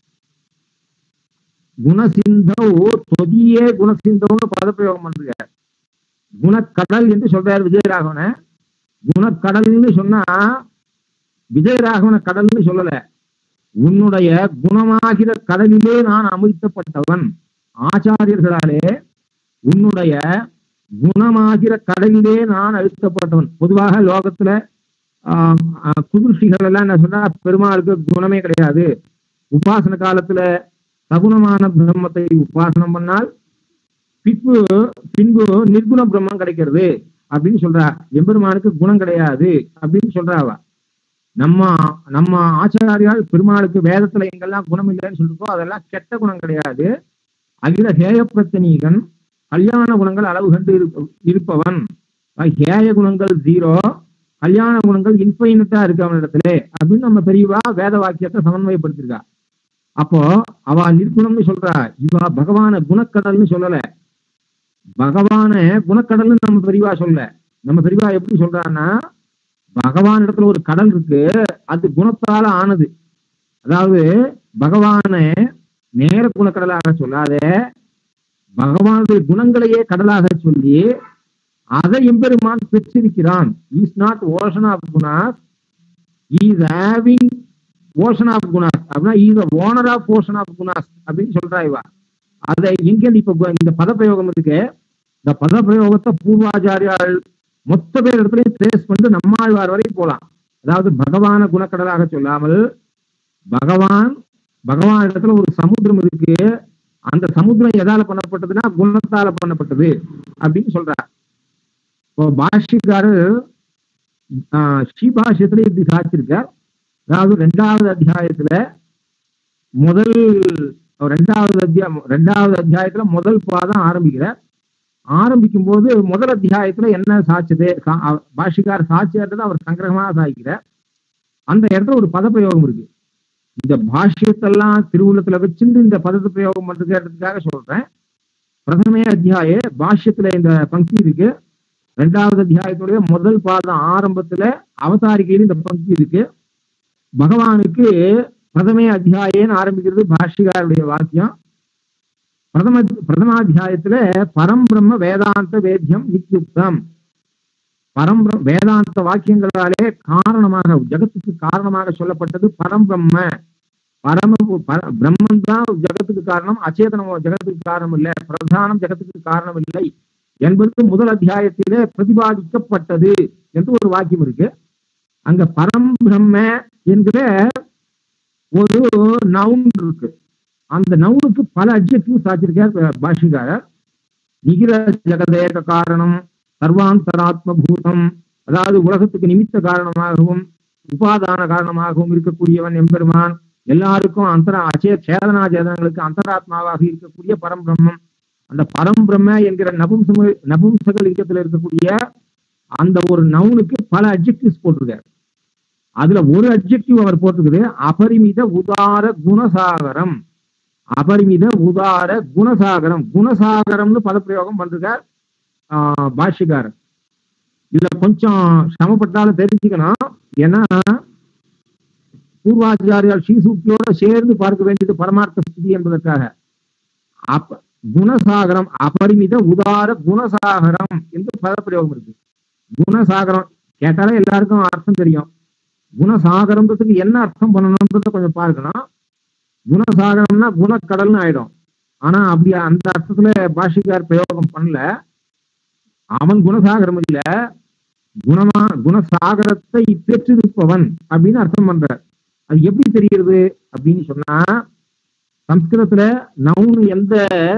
குணசிந்தோ தொதியே குணசிந்தோன்னு பதப்பிரயோகம் பண்ற. குணக்கடல் என்று சொல்றார் விஜயராகவன. குணக்கடல்னு சொன்னா விஜயராகவன கடல்னு சொல்லல, உன்னுடைய குணமாகிற கடலிலே நான் அமிழ்த்தப்பட்டவன். ஆச்சாரியர்களாலே உன்னுடைய குணமாகிற கடலிலே நான் அழுத்தப்பட்டவன். பொதுவாக லோகத்துல ஆஹ் குதிர்ஷிகள் எல்லாம் என்ன சொன்னா, பெருமாளுக்கு குணமே கிடையாது, உபாசன காலத்துல சகுணமான பிரம்மத்தை உபாசனம் பண்ணால் பின்பு பின்பு நிர்குண பிரம்மம் கிடைக்கிறது அப்படின்னு சொல்றா. எம்பெருமானுக்கு குணம் கிடையாது அப்படின்னு சொல்றாவா. நம்ம நம்ம ஆச்சாரியால் பெருமாளுக்கு வேதத்துல எங்கெல்லாம் குணம் இல்லைன்னு சொல்லிருக்கோ அதெல்லாம் கெட்ட குணம் கிடையாது. அகில ஹேய பிரச்சனீகன், கல்யாண குணங்கள் அளவு கண்டு இருப்பவன். ஹேய குணங்கள் ஜீரோ, கல்யாண குணங்கள் இன்ஃபைனட்டா இருக்கு அவனிடத்துல அப்படின்னு நம்ம பெரியவா வேத வாக்கியத்தை சமன்வயப்படுத்திருக்கா. அப்போ அவ நிர்குணம்னு சொல்றா, இவா பகவான குணக்கடல்னு சொல்லல. பகவான குணக்கடல்னு நம்ம பெரியவா சொல்ல. நம்ம பெரியவா எப்படி சொல்றான்னா, பகவான் இடத்துல ஒரு கடல் இருக்கு, அது குணத்தால ஆனது. அதாவது பகவான நேர குணக்கடலாக சொல்லாத, பகவானுடைய குணங்களையே கடலாக சொல்லி அதை எம்பெருமான் பெற்றிருக்கிறான். இஸ் நாட் ஓஷன் ஆஃப் குணாஸ், இஸ் ஹேவிங் ஓஷன் ஆஃப் குணாஸ் அப்படின்னா is owner of ocean of குணாஸ் அப்படின்னு சொல்றா இவா. அதை எங்க இப்ப இந்த பதப்பிரயோகம் இருக்கு, இந்த பதப்பிரயோகத்தை பூர்வாச்சாரியால் மொத்த பேர் இடத்துலயும் ட்ரேஸ் பண்ணிட்டு நம்மாழ்வார் வரைக்கும் போலாம். அதாவது பகவான குணக்கடலாக சொல்லாமல், பகவான் பகவான் இடத்துல ஒரு சமுத்திரம் இருக்கு, அந்த சமுத்திரம் எதால பண்ணப்பட்டதுன்னா குணத்தால பண்ணப்பட்டது அப்படின்னு சொல்றார். இப்போ பாஷ்யக்காரர் ஆஹ் ஸ்ரீபாஷ்யத்துல இப்படி சாதிச்சிருக்கார். அதாவது ரெண்டாவது அத்தியாயத்துல முதல் ரெண்டாவது அத்தியாயம் ரெண்டாவது அத்தியாயத்துல முதல் பாதம் ஆரம்பிக்கிறார். ஆரம்பிக்கும் போது முதல் அத்தியாயத்துல என்ன சாட்சியதே பாஷ்யக்கார சாட்சியாட்டதை அவர் சங்கிரகமாக சாதிக்கிறார். அந்த இடத்துல ஒரு பதப்பிரயோகம் இருக்கு. இந்த பாஷ்யத்தெல்லாம் திருவுள்ளத்துல வச்சிருந்து இந்த பதத்தை பிரயோகம் பண்றதுக்காக சொல்றேன். பிரதமே அத்தியாய பாஷ்யத்துல இந்த பங்கி இருக்கு. ரெண்டாவது அத்தியாயத்துடைய முதல் பாதம் ஆரம்பத்துல அவதாரிகையில் இந்த பங்கி இருக்கு. பகவானுக்கு பிரதமே அத்தியாயன்னு ஆரம்பிக்கிறது பாஷ்யக்காருடைய வாக்கியம். பிரதம பிரதமாத்தியாயத்துல பரம்பிரம்ம வேதாந்த வேத்தியம் இத்தியுக்தம். பரம்பிரம் வேதாந்த வாக்கியங்களாலே காரணமாக ஜகத்துக்கு காரணமாக சொல்லப்பட்டது பரம்பிரம்ம. பரம பிரம்மன் தான் ஜகத்துக்கு காரணம், அச்சேதனம் ஜகத்துக்கு காரணம் இல்லை, பிரதானம் ஜகத்துக்கு காரணம் இல்லை என்பது முதல் அத்தியாயத்திலே பிரதிபாதிக்கப்பட்டது என்று ஒரு வாக்கியம் இருக்கு. அங்க பரம்பிரம்ம என்கிற ஒரு நவுன் இருக்கு. அந்த நவுனுக்கு பல அட்ஜெக்டிவ் சாதிச்சிருக்கார் பாஷ்யக்காரர். நிகிர ஜெகதேக காரணம், சர்வாந்தராத்ம பூதம், அதாவது உலகத்துக்கு நிமித்த காரணமாகவும் உபாதான காரணமாகவும் இருக்கக்கூடியவன் எம்பெருமான், எல்லாருக்கும் அந்தரா அச்சே சேதனா சேதனங்களுக்கு அந்தராத்மாவாக இருக்கக்கூடிய பரம்பிரம்மம். அந்த பரம்பிரம்ம என்கிற நபும்சக நபும்சக லிங்கத்துல இருக்கக்கூடிய அந்த ஒரு நவுனுக்கு பல அட்ஜெக்டிவ்ஸ் போட்டிருக்காரு. அதுல ஒரு அட்ஜெக்டிவ் அவர் போட்டிருக்குது அபரிமித உதார குணசாகரம். அபரிமித உதார குணசாகரம், குணசாகரம்னு பதப்பிரயோகம் பண்றார் ஆஹ் பாஷ்யக்காரர். இதுல கொஞ்சம் சிரமப்பட்டாலும் தெரிஞ்சுக்கணும். ஏன்னா பூர்வாச்சாரியால் ஸ்ரீசூக்தியோட சேர்ந்து பார்க்க வேண்டியது பரமார்த்த ஸ்திதி என்பதற்காக. அப்ப குணசாகரம், அபரிமித உதார குணசாகரம் என்று பதப்பிரயோகம் இருக்கு. குணசாகரம் கேட்டாலே எல்லாருக்கும் அர்த்தம் தெரியும். குணசாகரம்ன்றதுக்கு என்ன அர்த்தம் பண்ணணும்ன்றத கொஞ்சம் பார்க்கணும். குணசாகரம்னா குணக்கடல்னு ஆயிடும். ஆனா அப்படி அந்த அர்த்தத்துல பாஷிகார் பிரயோகம் பண்ணல. அவன் குணசாகரம் இல்ல, குணமா குணசாகரத்தை பெற்றிருப்பவன் அப்படின்னு அர்த்தம் பண்ற. அது எப்படி தெரிகிறது அப்படின்னு சொன்னா, சம்ஸ்கிருதத்துல நவுன் எந்த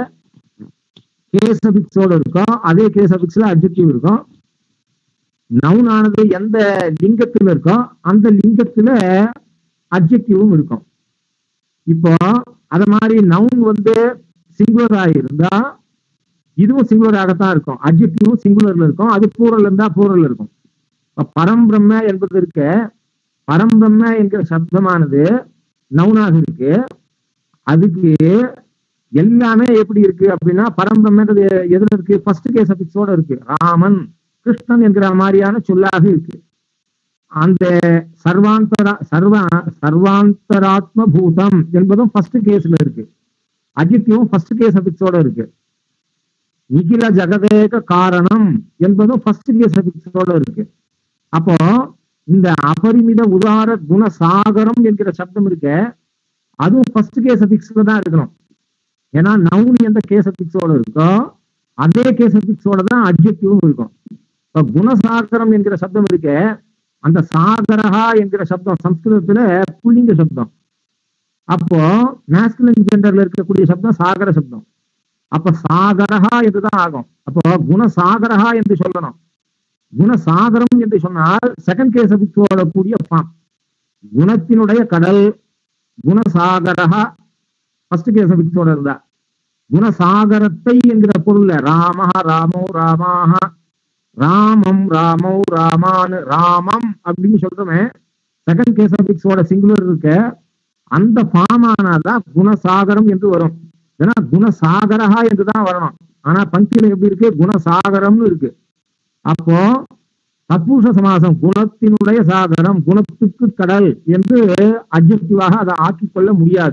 கேஸ் அபிக்ஸோட இருக்கோ அதே கேஸ் அபிக்ஸ்ல அட்ஜெக்டிவ் இருக்கும். நவுன் ஆனது எந்த லிங்கத்துல இருக்கோ அந்த லிங்கத்துல அட்ஜெக்டிவும் இருக்கும். இப்போ அத மாதிரி நவுன் வந்து சிங்குலரா இருந்தா இதுவும் சிங்குலராகத்தான் இருக்கும், அட்ஜெக்டிவும் சிங்குலர்ல இருக்கும், அது பூரல் இருந்தா பூரல் இருக்கும். இப்ப பரம்பிரம்ம என்பது இருக்க, பரம்பிரம்ம என்கிற சப்தமானது நவுனாக இருக்கு. அதுக்கு எல்லாமே எப்படி இருக்கு அப்படின்னா, பரம்பிரம்மன்றது எதுல இருக்கு? ஃபர்ஸ்ட் கேஸ் அபிக்ஸோட இருக்கு. ராமன் கிருஷ்ணன் என்கிற மாதிரியான சொல்லாக இருக்கு. அந்த சர்வாந்தரா சர்வ சர்வாந்தராத்ம பூதம் என்பதும் ஃபர்ஸ்ட் கேஸ்ல இருக்கு. அஜித்தியும் ஃபர்ஸ்ட் கேஸ் அபிக்ஸோட இருக்கு. நிகில ஜகதேக காரணம் என்பதும் ஃபர்ஸ்ட் கேஸ் அபிக்ஸோட இருக்கு. அப்போ இந்த அபரிமித உதார குணசாகரம் என்கிற சப்தம் இருக்க, அதுவும் ஃபர்ஸ்ட் கேஸ் அபிக்ஸ்ல தான் இருக்கணும். ஏன்னா நவுன் எந்த கேஸ் அபிக்ஸோட இருக்கோ அதே கேஸ் அபிக்ஸோட தான் அட்ஜெக்டிவும் இருக்கும். இப்ப குணசாகரம் என்கிற சப்தம் இருக்க, அந்த சாகரஹா என்கிற சப்தம் சம்ஸ்கிருதத்துல புல்லிங்க சப்தம். அப்போ மேஸ்குலின் ஜெண்டர்ல இருக்கக்கூடிய சப்தம் சாகர சப்தம். அப்ப சாகரஹா என்றுதான் ஆகும். அப்போ குணசாகரஹா என்று சொல்லணும். குணசாகரம் என்று சொன்னால் செகண்ட் கேஸ் அபிக்ஸோட கூடிய ஃபார்ம். குணத்தினுடைய கடல் குணசாகரஹா ஃபர்ஸ்ட் கேஸ் அபிக்ஸோட இருந்தா, குணசாகரத்தை என்கிற பொருள்ல ராமஹ ராமோ ராமாஹ ராமம் ராமோ ராமான் ராமம் அப்படின்னு சொல்றோமே, செகண்ட் கேஸ் அபிக்ஸோட சிங்குலர் இருக்க அந்த ஃபார்ம் ஆனாதான் குணசாகரம் என்று வரும். ஏன்னா குணசாகரஹா என்றுதான் வரணும். ஆனா பங்கில எப்படி இருக்கு? குணசாகரம்னு இருக்கு. அப்போ தத்புருஷ சமாசம் குணத்தினுடைய சாகரம், குணத்துக்கு கடல் என்று அட்ஜெக்டிவாக அதை ஆக்கிக் கொள்ள முடியாது.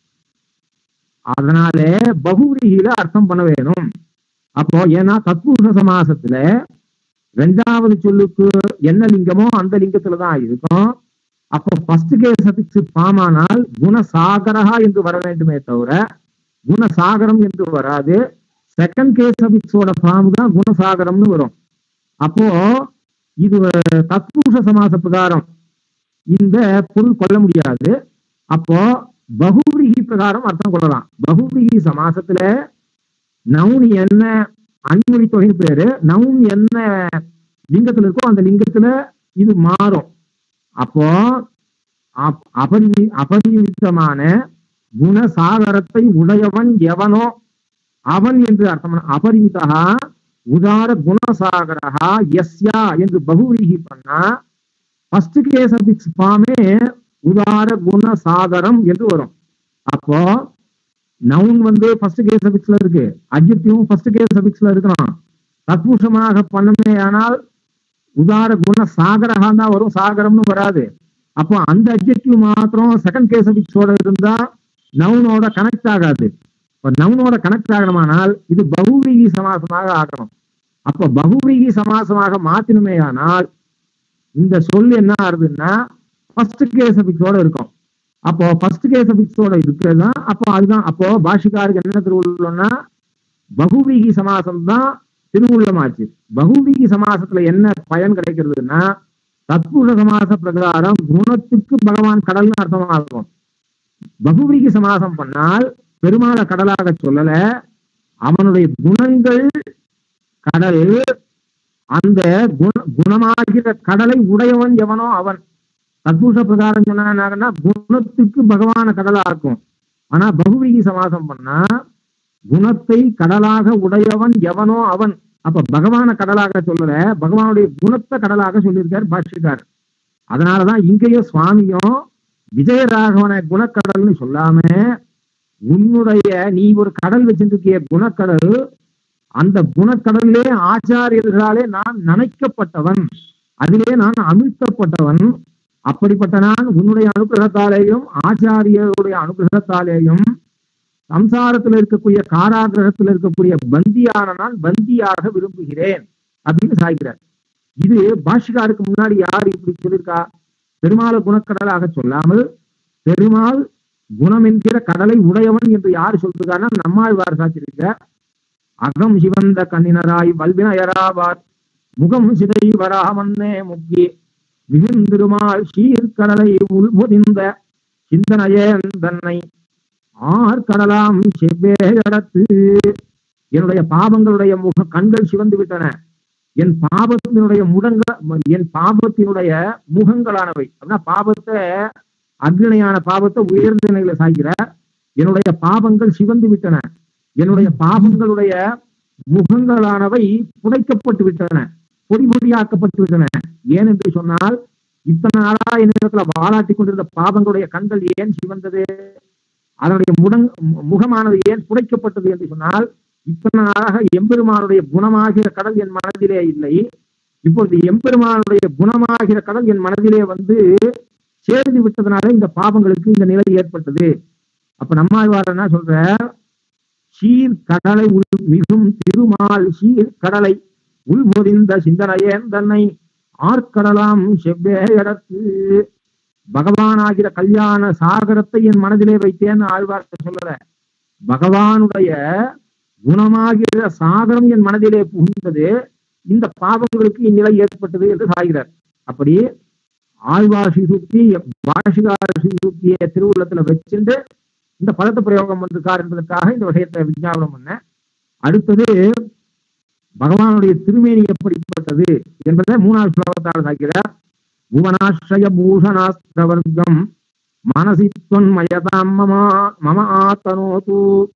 அதனால பகுவிரியில அர்த்தம் பண்ண வேணும். அப்போ ஏன்னா தத்புருஷ சமாசத்துல ரெண்டாவது சொல்லுக்கு என்ன லிங்கமோ அந்த லிங்கத்துலதான் இருக்கும். அப்போ ஃபர்ஸ்ட் கேஸ் அபிக்ஸ் ஃபார்ம் ஆனால் குணசாகரஹா என்று வர வேண்டுமே தவிர குணசாகரம் என்று வராது. செகண்ட் கேஸ் அபிக்ஸோட ஃபார்ம் தான் குணசாகரம்னு வரும். அப்போ இது தத்புருஷ சமாச பிரகாரம் இந்த பொருள் கொள்ள முடியாது. அப்போ பகுவிரிகி பிரகாரம் அர்த்தம் கொள்ளலாம். பகுவிரிகி சமாசத்துல நவுன் என்ன அன்மொழி தொகையின் பேரு, நவுன் என்ன லிங்கத்துல இருக்கோ அந்த லிங்கத்துல இது மாறும். அப்போ அபரி அபரிமிதமான குணசாகரத்தை உடையவன் எவனோ அவன் என்று அர்த்தம். அபரிமிதா உதார குணசாகரஹா யஸ்யா என்று பகுவிரிகி பண்ணா ஃபர்ஸ்ட் கேஸ் அபிக்ஸ் ஃபார்மே உதார குணசாகரம் என்று வரும். அப்போ நவுன் வந்து ஃபர்ஸ்ட் கேஸ் அபிக்ஸ்ல இருக்கு, அட்ஜெக்டிவும் ஃபர்ஸ்ட் கேஸ் அபிக்ஸ்ல இருக்கணும். தத்புருஷமாக பண்ணமே ஆனால் உதார குண சாகரஹா தான் வரும், சாகரம்னு வராது. அப்போ அந்த அட்ஜெக்டிவ் மாத்திரம் செகண்ட் கேஸ் அபிக்ஸோட இருந்தா நவுனோட கனெக்ட் ஆகாது. இப்ப நவுனோட கனெக்ட் ஆகணுமானால் இது பகுவிரிகி சமாசமாக ஆகணும். அப்ப பகுவிரிகி சமாசமாக மாத்தினுமே ஆனால் இந்த சொல் என்ன ஆகுதுன்னா ஃபர்ஸ்ட் கேஸ் அபிக்ஸோட இருக்கும். அப்போ ஃபர்ஸ்ட் கேஸ் அபிக்ஸோட இருக்கிறது தான். அப்போ அதுதான் அப்போ பாஷிகாருக்கு என்ன திருவுள்ளம்னா பகுவிரிகி சமாசம் தான் திருவுள்ளமாச்சு. பகுவிரிகி சமாசத்துல என்ன பயன் கிடைக்கிறதுன்னா தத்புருஷ சமாச பிரகாரம் குணத்துக்கு பகவான் கடல்னு அர்த்தமாகும். பகுவிரிகி சமாசம் பண்ணால் பெருமாளை கடலாக சொல்லல, அவனுடைய குணங்கள் கடல். அந்த குண குணமாகிற கடலை உடையவன் எவனோ அவன். தத்புருஷ பிரகாரம் சொன்னா குணத்துக்கு பகவான கடலா இருக்கும். ஆனா பகுவிரிகி சமாசம் பண்ணா குணத்தை கடலாக உடையவன் எவனோ அவன். அப்ப பகவான கடலாக சொல்லல, பகவானுடைய குணத்தை கடலாக சொல்லியிருக்காரு பாஷ்யக்கார். அதனாலதான் இங்கேயும் சுவாமியும் விஜயராகவனை குணக்கடல்னு சொல்லாம உன்னுடைய நீ ஒரு கடல் வச்சிருக்கிய குணக்கடல், அந்த குணக்கடலே ஆச்சாரியர்களாலே நான் நனைக்கப்பட்டவன், அதிலே நான் அமிழ்த்தப்பட்டவன். அப்படிப்பட்ட நான் உன்னுடைய அனுகிரகத்தாலேயும் ஆச்சாரியருடைய அனுகிரகத்தாலேயும் சம்சாரத்தில் இருக்கக்கூடிய காராகிரகத்தில் இருக்கக்கூடிய பந்தியான நான் பந்தியாக விரும்புகிறேன் அப்படின்னு சாய்க்கிறார். இது பாஷிகாருக்கு முன்னாடி யார் இப்படி சொல்லியிருக்கா? பெருமாளை குணக்கடலாக சொல்லாமல் பெருமாள் குணம் என்கிற கடலை உடையவன் என்று யார் சொல்றாருன்னா நம்மாழ்வார் சாட்சியிருக்க. அகம் சிவந்த கண்ணினராய் வல்வினையராவார் முகம் சிதை வராமன்னே முக்கி மிகுந்திருமாள் சீர்கடலை உள்பொதிந்த சிந்தனையேன் தன்னை ஆர்கடலாம் செவ்வே இடத்து. என்னுடைய பாவங்களுடைய முக கண்கள் சிவந்து விட்டன. என் பாபத்தினுடைய முடங்க என் பாபத்தினுடைய முகங்களானவை அப்படின்னா பாபத்தை அக்னியான பாவத்தை உயர்ந்த நிலையில சாய்கிற என்னுடைய பாவங்கள் சிவந்து விட்டன. என்னுடைய பாவங்களுடைய முகங்களானவை புடைக்கப்பட்டு விட்டன, பொடி பொடியாக்கப்பட்டு விட்டன. ஏன் என்று சொன்னால் இத்தனை நாளா என்னிடத்துல வாலாட்டி கொண்டிருந்த பாவங்களுடைய கண்கள் ஏன் சிவந்தது, அதனுடைய முடங் முகமானது ஏன் புடைக்கப்பட்டது என்று சொன்னால் இத்தனை நாளாக எம்பெருமானுடைய குணமாகிற கடல் என் மனதிலே இல்லை. இப்பொழுது எம்பெருமானுடைய குணமாகிற கடல் என் மனதிலே வந்து சேர்ந்து விட்டதுனால இந்த பாவங்களுக்கு இந்த நிலை ஏற்பட்டது. அப்ப நம்மாழ்வார் என்ன சொல்ற, சீர் கடலை உள் மிகும் திருமால் சீர் கடலை உள்மொறிந்த சிந்தனையேன் தன்னை ஆர்கடலாம் செவ்வே இடத்து. பகவானாகிற கல்யாண சாகரத்தை என் மனதிலே வைத்தேன்னு ஆழ்வார் சொல்லல, பகவானுடைய குணமாகிற சாகரம் என் மனதிலே புகுந்தது, இந்த பாவங்களுக்கு இந்நிலை ஏற்பட்டது என்று சாகிறார். அப்படி ஆழ்வார் ஸ்ரீசூக்தி பாஷிகார் ஸ்ரீசூக்தியை திருவுள்ளத்துல வச்சுட்டு இந்த பதத்த பிரயோகம் வந்திருக்கார் என்பதற்காக இந்த விஷயத்தை விஞ்ஞாபனம் பண்ண. அடுத்தது பகவானுடைய திருமேனி எப்படிப்பட்டது என்பதை மூணாவது ஸ்லோகத்தால் சாக்கிறார். புவனாஸ்ரய பூஷணாஸ்திரவர்க்கம் மனசித்வன் மயதாம் மமா மம ஆத்தனோது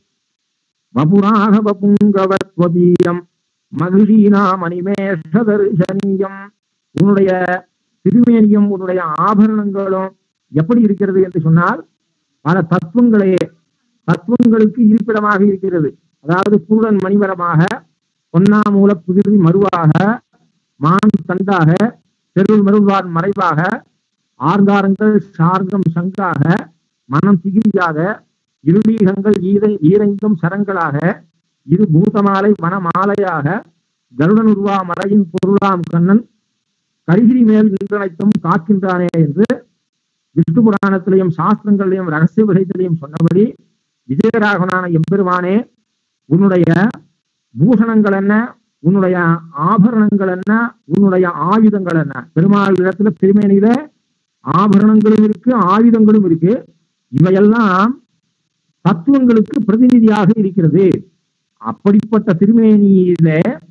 வபுராக வபுங்கவத்வதீயம் மகிஷீனா மணிமேஷ தர்சனீயம். உன்னுடைய திருமேனியும் உன்னுடைய ஆபரணங்களும் எப்படி இருக்கிறது என்று சொன்னால் பல தத்துவங்களே தத்துவங்களுக்கு இருப்பிடமாக இருக்கிறது. அதாவது பூடன் மணிமரமாக, பொன்னாமூல புதிர்வி மருவாக, மான் தண்டாக, பெருள் மருள்வான் மறைவாக, ஆர்காரங்கள் சார்கம் சங்காக, மனம் திகிரியாக, இருளீகங்கள் ஈரை ஈரைந்தும் சரங்களாக, இரு பூதமாலை வனமாலையாக, கருடன் உருவா மலையின் பொருளாம் கண்ணன் கரிகிரி மேல் நின்றனைத்தும் காக்கின்றானே என்று விஷ்ணு புராணத்திலையும் சாஸ்திரங்களிலையும் ரகசிய விஷயத்திலையும் சொன்னபடி விஜயராகவனான எம்பெருமானே உன்னுடைய பூஷணங்கள் என்ன, உன்னுடைய ஆபரணங்கள் என்ன, உன்னுடைய ஆயுதங்கள் என்ன. பெருமாள் இடத்துல திருமேனியில ஆபரணங்களும் இருக்கு, ஆயுதங்களும் இருக்கு. இவையெல்லாம் தத்துவங்களுக்கு பிரதிநிதியாக இருக்கிறது. அப்படிப்பட்ட திருமேனியில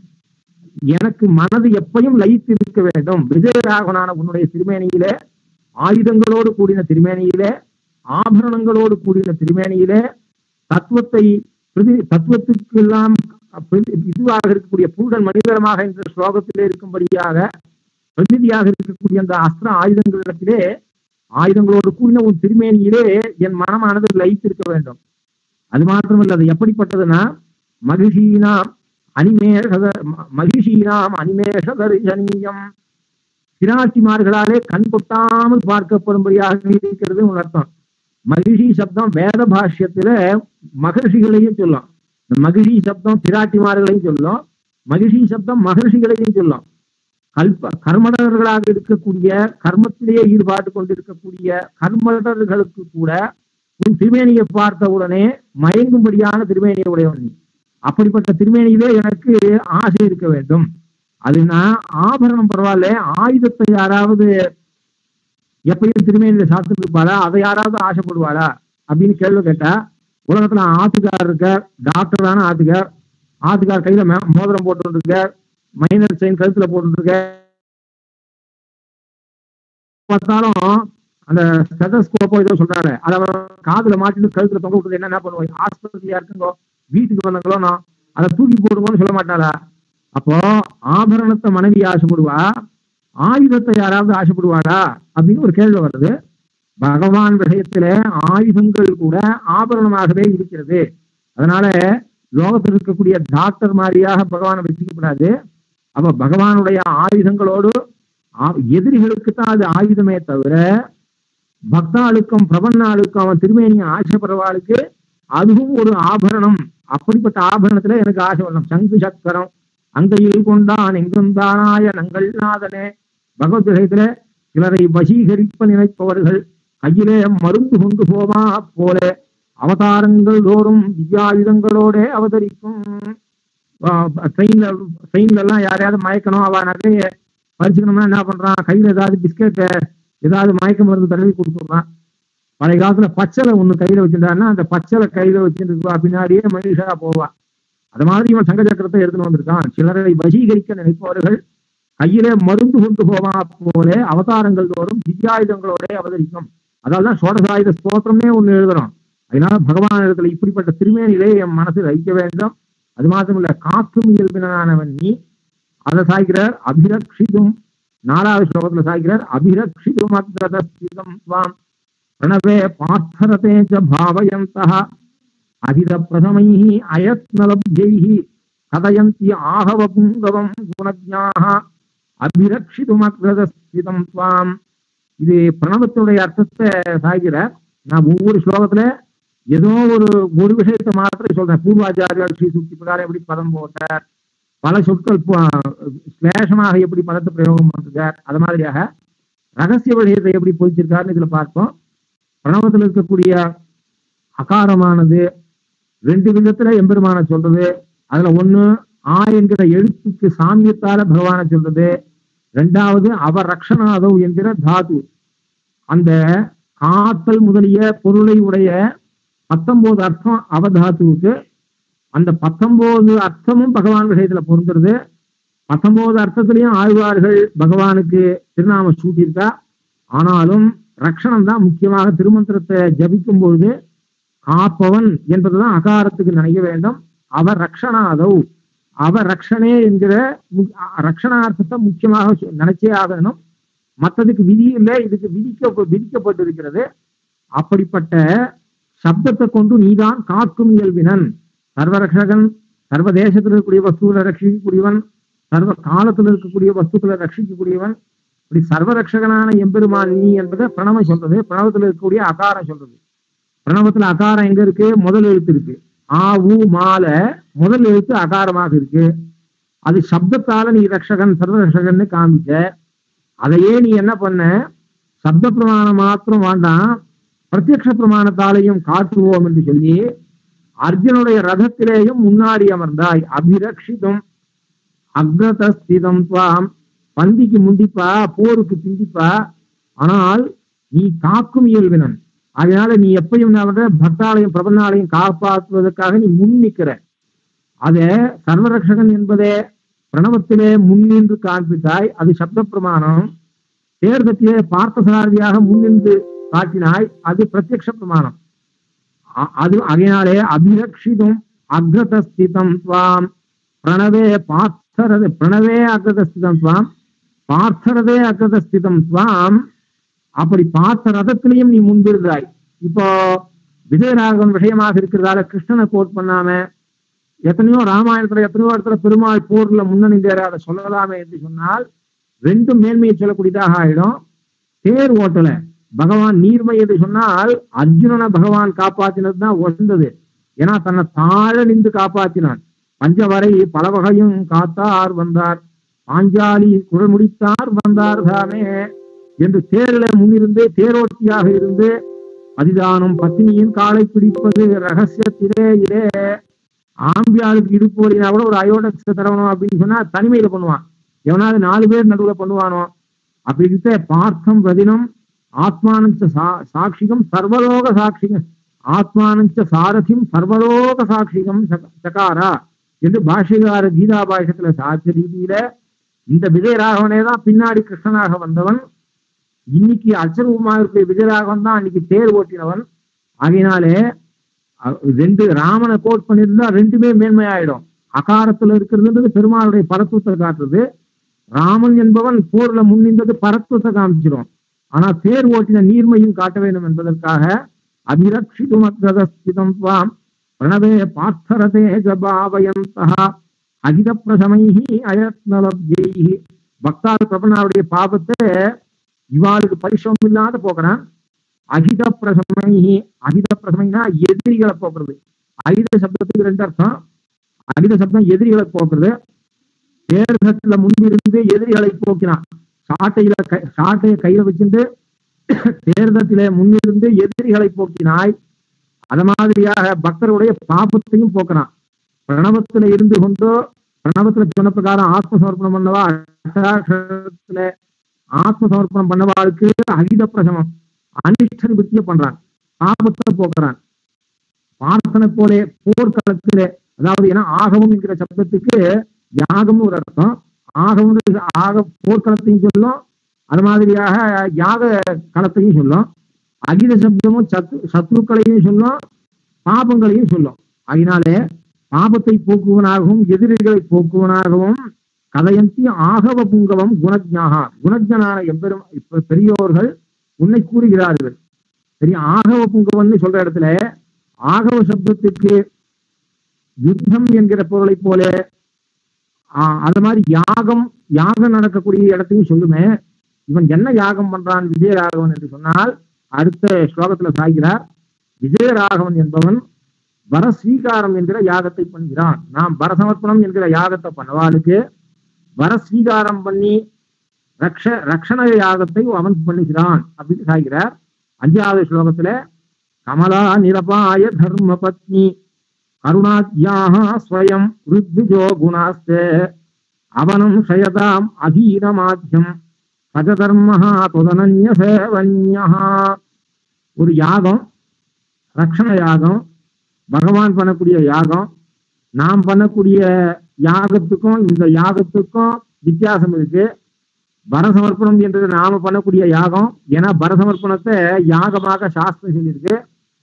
எனக்கு மனது எப்பையும் லயித்து இருக்க வேண்டும். விஜயராகவனான உன்னுடைய திருமேனியிலே, ஆயுதங்களோடு கூடின திருமேனியிலே, ஆபரணங்களோடு கூடின திருமேனியிலே தத்துவத்தை பிரதி தத்துவத்துக்கு எல்லாம் இதுவாக இருக்கக்கூடிய பூடன் மனிதரமாக என்ற ஸ்லோகத்திலே இருக்கும்படியாக பிரதிநிதியாக இருக்கக்கூடிய அந்த அஸ்திர ஆயுதங்களிடத்திலே ஆயுதங்களோடு கூடின ஒரு திருமேனியிலே என் மனமானது லயித்திருக்க வேண்டும். அது மாத்திரமல்ல, அது எப்படிப்பட்டதுன்னா மகிஷீனாம் அனிமேஷ மகிஷீனாம் அனிமேஷ தரிசனீயம். பிராட்டிமார்களாலே கண் கொட்டாமல் பார்க்கப்படும்படியாக இருக்கிறது அர்த்தம். மகிஷி சப்தம் வேத பாஷ்யத்துல மகர்ஷிகளையும் சொல்லும், மகிஷி சப்தம் பிராட்டிமார்களையும் சொல்லும், மகிஷி சப்தம் மகர்ஷிகளையும் சொல்லும். கல்ப கர்மடர்களாக இருக்கக்கூடிய கர்மத்திலேயே ஈடுபாட்டு கொண்டிருக்கக்கூடிய கர்மடர்களுக்கு கூட உன் திருமேனியை பார்த்த உடனே மயங்கும்படியான திருமேனியை உடையவன். அப்படிப்பட்ட திருமேனியிலே எனக்கு ஆசை இருக்க வேண்டும். அதுனா ஆபரணம் பரவாயில்ல, ஆயுதத்தை யாராவது எப்பயும் திருமேனியில சாப்பிட்டு இருப்பாளா, அதை யாராவது ஆசைப்படுவாளா அப்படின்னு கேள்வி கேட்டா, உலகத்துல ஆத்துக்கார் இருக்க, டாக்டர் தானே ஆத்துக்கார், ஆத்துக்கார் கையில மோதிரம் போட்டு இருக்க, மைனர் செயின் கழுத்துல போட்டு இருக்க, பார்த்தாலும் அந்த ஸ்டெதஸ்கோப்போ ஏதோ சொல்றாரு, அதை காதுல மாட்டிட்டு கழுத்துல தொங்க விட்டுறது என்ன என்ன பண்ணுவோம், ஆஸ்பத்திரியா இருக்குங்கோ, வீட்டுக்கு வந்தங்களோ நான் அதை தூக்கி போடுவோன்னு சொல்ல மாட்டாளா? அப்போ ஆபரணத்தை மனைவி ஆசைப்படுவா, ஆயுதத்தை யாராவது ஆசைப்படுவாளா அப்படின்னு ஒரு கேள்வி வருது. பகவான் விஷயத்தில ஆயுதங்கள் கூட ஆபரணமாகவே இருக்கிறது. அதனால லோகத்தில் இருக்கக்கூடிய டாக்டர் மாதிரியாக பகவானை வச்சுக்கப்படாது. அப்ப பகவானுடைய ஆயுதங்களோடு எதிரிகளுக்கு தான் அது ஆயுதமே தவிர பக்தாளுக்கும் பிரபன்னாளுக்கும் அவன் திருமேனியை ஆசைப்படுறவாளுக்கு அதுவும் ஒரு ஆபரணம். அப்படிப்பட்ட ஆபரணத்துல எனக்கு ஆசை வரணும். சங்கு சக்கரம் அங்கையில் கொண்டான் எங்குந்தானாய நங்கள் நாதனே. பகவத் விஷயத்துல சிலரை வசீகரிப்ப நினைப்பவர்கள் கையிலே மருந்து கொண்டு போவா போல அவதாரங்கள் தோறும் திவ்யாயுதங்களோட அவதரிக்கும். ட்ரெயின்ல ட்ரெயின்ல எல்லாம் யாரையாவது மயக்கணும், அவ நகைய பறிச்சுக்கணும்னா என்ன பண்றான், கையில ஏதாவது பிஸ்கெட்டை ஏதாவது மயக்க மருந்து தடவி கொடுத்துடுறான். பழைய காலத்துல பச்சளை ஒண்ணு கையில வச்சிருந்தாருன்னா அந்த பச்சளை கையில வச்சுருப்பா, பின்னாடியே மனுஷா போவா. அது மாதிரி இவன் சங்க சக்கரத்தை எடுத்துன்னு வந்திருக்கான். சிலரை வசீகரிக்க நினைப்பவர்கள் கையிலே மருந்து கொண்டு போவா போல அவதாரங்கள் தோறும் திவ்யாயுதங்களோட அவதரிக்கும். அதால்தான் சோடசாயுத ஸ்தோத்திரமே ஒண்ணு எழுதுறோம். அதனால பகவான் இடத்துல இப்படிப்பட்ட திருமேனிலே என் மனசு வைக்க வேண்டும். அது மாத்திரம் இல்ல, காக்கும் இயல்பினானவன் நீ. அதை சாய்க்கிறார் அபிரக்ஷிதும். நாலாவது ஸ்லோகத்துல சாய்க்கிறார் அபிரக்ஷிதும் அக்ரதஸ்திதம் ஸ்வாம் பிரணவே பார்த்தரதே ச பாவயந்தஹ அகித பிரதமைஹி அயத்னலப்ஜைஹி கதயந்தி ஆகவ புங்கவம் குணஜ்ஞாஹ அபிரக்ஷிதும் அக்ரதஸ்திதம் ஸ்வாம். இது பிரணவத்துடைய அர்த்தத்தை சாய்கிறார். நான் ஒவ்வொரு ஸ்லோகத்துல ஏதோ ஒரு ஒரு விஷயத்தை மாத்திரம் சொல்றேன். பூர்வாச்சாரியார் ஸ்ரீ சுக்தி பிரகாரம் எப்படி பதம் போட்டார், பல சொற்கள் ஸ்லேஷமாக எப்படி பதத்தை பிரயோகம் பண்ணிருக்கார், அது மாதிரியாக ரகசிய விஷயத்தை எப்படி பொதிச்சிருக்காருன்னு இதுல பார்ப்போம். பிரணவத்தில் இருக்கக்கூடிய அகாரமானது ரெண்டு விதத்துல எம்பெருமான சொல்றது. அதுல ஒண்ணு ஆ என்கிற எழுத்துக்கு சாமியத்தால பகவான சொல்றது. ரெண்டாவது அவர் ரக்ஷணாதவ் என்கிற தாது, அந்த காத்தல் முதலிய பொருளை உடைய பத்தொன்பது அர்த்தம் அவதாத்துவுக்கு. அந்த பத்தொன்பது அர்த்தமும் பகவான் விஷயத்துல பொருந்துறது. பத்தொன்பது அர்த்தத்திலையும் ஆழ்வார்கள் பகவானுக்கு திருநாம சூட்டியிருக்கா. ஆனாலும் ரக்ஷணம் தான் முக்கியமாக. திருமந்திரத்தை ஜபிக்கும் பொழுது காப்பவன் என்பதுதான் அகாரத்துக்கு நினைக்க வேண்டும். அவர் ரக்ஷணாதவ், அவர் ரக்ஷனே என்கிற ரக்ஷணார்த்தத்தை முக்கியமாக நினைச்சே ஆகணும். மற்றதுக்கு விதி இல்லை, இதுக்கு விதிக்க விதிக்கப்பட்டிருக்கிறது. அப்படிப்பட்ட சப்தத்தை கொண்டு நீதான் காக்கும் இயல்பினன், சர்வரக்ஷகன், சர்வ தேசத்தில் இருக்கக்கூடிய வஸ்துக்களை ரட்சிக்கக்கூடியவன், சர்வ காலத்தில் இருக்கக்கூடிய வஸ்துக்களை ரட்சிக்கக்கூடியவன். இப்படி சர்வரக்ஷகனான எம்பெருமான் நீ என்பதை பிரணவம் சொல்றது. பிரணவத்தில் இருக்கக்கூடிய அகாரம் சொல்றது. பிரணவத்துல அகாரம் எங்க இருக்கு? முதல் எழுத்து இருக்கு. ஆ ஊ மால முதல் எழுத்து அகாரமாக இருக்கு. அது சப்தத்தால நீ ரக்ஷகன் சர்வரக்ஷகன்னு காமிச்ச. அதையே நீ என்ன பண்ண, சப்த பிரமாணம் மாத்திரம் வேண்டாம், பிரத்யக்ஷ பிரமாணத்தாலையும் காட்டுவோம் என்று சொல்லி அர்ஜுனுடைய ரதத்திலேயும் முன்னாடி அமர்ந்தாய். அபிரக்ஷிதும் அக்ரதஸ்திதம் துவாம், பந்திக்கு முந்திப்பா, போருக்கு பிந்திப்பா, ஆனால் நீ காக்கும் இயல்பினன். அதனால நீ எப்பயும் பக்தாலயம் பிரபன்னாலையும் காப்பாற்றுவதற்காக நீ முன் நிற்கிற. அத சர்வரக்ஷகன் என்பதே பிரணவத்திலே முன்னின்று காண்பித்தாய். அது சப்த பிரமாணம். தேர்தத்திலே பார்த்தசாரதியாக முன்னின்று காட்டினாய், அது பிரத்யக்ஷ பிரமாணம். அது அதனாலே அபிரக்ஷிதும் அக்ரதஸ்திதம் துவாம் பிரணவே பார்த்தரதே பிரணவே அக்ரதஸ்திதம் துவாம் பார்த்தரதே அக்ரதஸ்திதம் துவாம். அப்படி பார்த்த ரதத்திலையும் நீ முன்பிருந்தாய். இப்போ விஜயராகவன் விஷயமாக இருக்கிறதால கிருஷ்ணனை கோட் பண்ணாம எத்தனையோ ராமாயணத்துல எத்தனையோ இடத்துல பெருமாள் போர்ல முன்னணிந்தாரு, அதை சொல்லலாமே என்று சொன்னால் ரெண்டும் மேன்மையை சொல்லக்கூடியதாக ஆயிடும். தேர் ஓட்டல பகவான் நீர்மை என்று சொன்னால் அர்ஜுனனை பகவான் காப்பாற்றினது தான் உயர்ந்தது. ஏன்னா தன்னை தாழ நின்று காப்பாற்றினான். பஞ்சவரை பல வகையும் காத்தார் வந்தார், பாஞ்சாலி குரல் முடித்தார் வந்தார் தாமே என்று தேர்ல முன்னிருந்து தேரோட்டியாக இருந்து அதிதானம் பத்தினியின் காலை பிடிப்பது ரகசியத்திலே இதே. ஆம்பியாளுக்கு இடுப்போலினா கூட ஒரு அயோடக்ஸ தரவணும் அப்படின்னு சொன்னா தனிமையில பண்ணுவான். எவனாவது நாலு பேர் நடுவில் பண்ணுவானோ. அப்படி இருக்க பார்த்தம் பதினம் ஆத்மானஞ்ச சா சாட்சிகம் சர்வலோக சாட்சிகம் ஆத்மானஞ்ச சாரதியும் சர்வலோக சாட்சிகம் சகாரா என்று பாஷ்யகார கீதா பாஷ்யத்துல சாட்சிய ரீதியில இந்த விஜயராகவனே தான் பின்னாடி கிருஷ்ணனாக வந்தவன். இன்னைக்கு அச்சரூபமாக இருக்கிற விஜயராகவன் தான் அன்னைக்கு தேர் ஓட்டினவன். ஆகையினாலே ரெண்டு ராமனை கோட் பண்ணியிருந்தா ரெண்டுமே மேன்மையாயிடும். அகாரத்துல இருக்கிறது பெருமாளுடைய பரத்துவத்தை காட்டுறது. ராமன் என்பவன் போர்ல முன்னின்றது பரத்துவத்தை காமிச்சிடும். ஆனா தேர் ஓட்டின நீர்மையும் காட்ட வேண்டும் என்பதற்காக அபிரக்ஷிதும் அக்ரதஸ்திதம் துவாம் பிரணவே பார்த்தரதே ஜபாவயந்தஹ அகித பிரசமைஹி அயத்னலப்ஜைஹி. பக்தால் பிரபனாவுடைய பாபத்தை இவாளுக்கு பரிசோகம் இல்லாத போக்குறான். அகித பிரசமைஹி, அகித பிரசமைனா எதிரிகளை போக்குறது. அகித சப்தத்துக்கு ரெண்டு அர்த்தம். அகித சப்தம் எதிரிகளை போக்குறது. தேர்தல முன்பிருந்து எதிரிகளை போக்கினான். சாட்டையில சாட்டையை கையில வச்சுட்டு தேர்தத்திலே முன்னிருந்து எதிரிகளை போக்கினாய். அது மாதிரியாக பக்தருடைய பாபத்தையும் போக்கினான். பிரணவத்துல இருந்து கொண்டோ பிரணவத்துல சொன்ன பிரகாரம் ஆத்ம சமர்ப்பணம் பண்ணவா, அஷ்டாட்சரத்துல ஆத்ம சமர்ப்பணம் பண்ணவாளுக்கு அகித பிரசமம் அனிஷ்ட நிவர்த்திய பண்றான், பாபத்தை போக்குறான். பார்த்தனை போலே போர்க்களத்திலே, அதாவது ஏன்னா ஆகவும் என்கிற சப்தத்துக்கு யாகம்னு ஒரு அர்த்தம். ஆகவும் ஆக போர்க்களத்தையும் சொல்லும், அது மாதிரியாக யாக களத்தையும் சொல்லும். அகித சப்தமும் சத்து சத்ருக்களையும் சொல்லும், பாபங்களையும் சொல்லும். அதனாலே பாபத்தை போக்குவனாகவும் எதிரிகளை போக்குவனாகவும் கதையந்தி ஆகவ புங்கவம் குணஜ்ஞாகா, குணஜனான எம்பெரும் இப்ப பெரியோர்கள் உன்னை கூறுகிறார்கள். சரி, ஆகவ புங்கவன்னு சொல்ற இடத்துல ஆகவ சப்தத்துக்கு யுத்தம் என்கிற பொருளை போல ஆஹ் அது மாதிரி யாகம் யாகம் நடக்கக்கூடிய இடத்தையும் சொல்லுமே. இவன் என்ன யாகம் பண்றான் விஜயராகவன் என்று சொன்னால், அடுத்த ஸ்லோகத்துல சாய்கிறார். விஜயராகவன் என்பவன் வரஸ்வீகாரம் என்கிற யாகத்தை பண்ணுகிறான். நாம் வரசமர்ப்பணம் என்கிற யாகத்தை பண்ணவாளுக்கு வரஸ்வீகாரம் பண்ணி ரக்ஷ ரக்ஷண யாகத்தை அவன் பண்ணுகிறான் அப்படின்னு சாய்கிறார். அஞ்சாவது ஸ்லோகத்துல கமலா நிரபாய தர்ம பத்னி கருணாத்யாக ஸ்வயம் ருத்விஜோ குணாஸ்தே அவனம் ஷயதாம் அதீனமாத்யம் சஜதர்மஹா தொதனன்ய சேவன்யஹா. ஒரு யாகம், ரக்ஷண யாகம், பகவான் பண்ணக்கூடிய யாகம். நாம் பண்ணக்கூடிய யாகத்துக்கும் இந்த யாகத்துக்கும் வித்தியாசம் இருக்கு. பரசமர்ப்பணம் என்றது நாம பண்ணக்கூடிய யாகம். ஏன்னா பரசமர்ப்பணத்தை யாகமாக சாஸ்திரம் சொல்லியிருக்கு.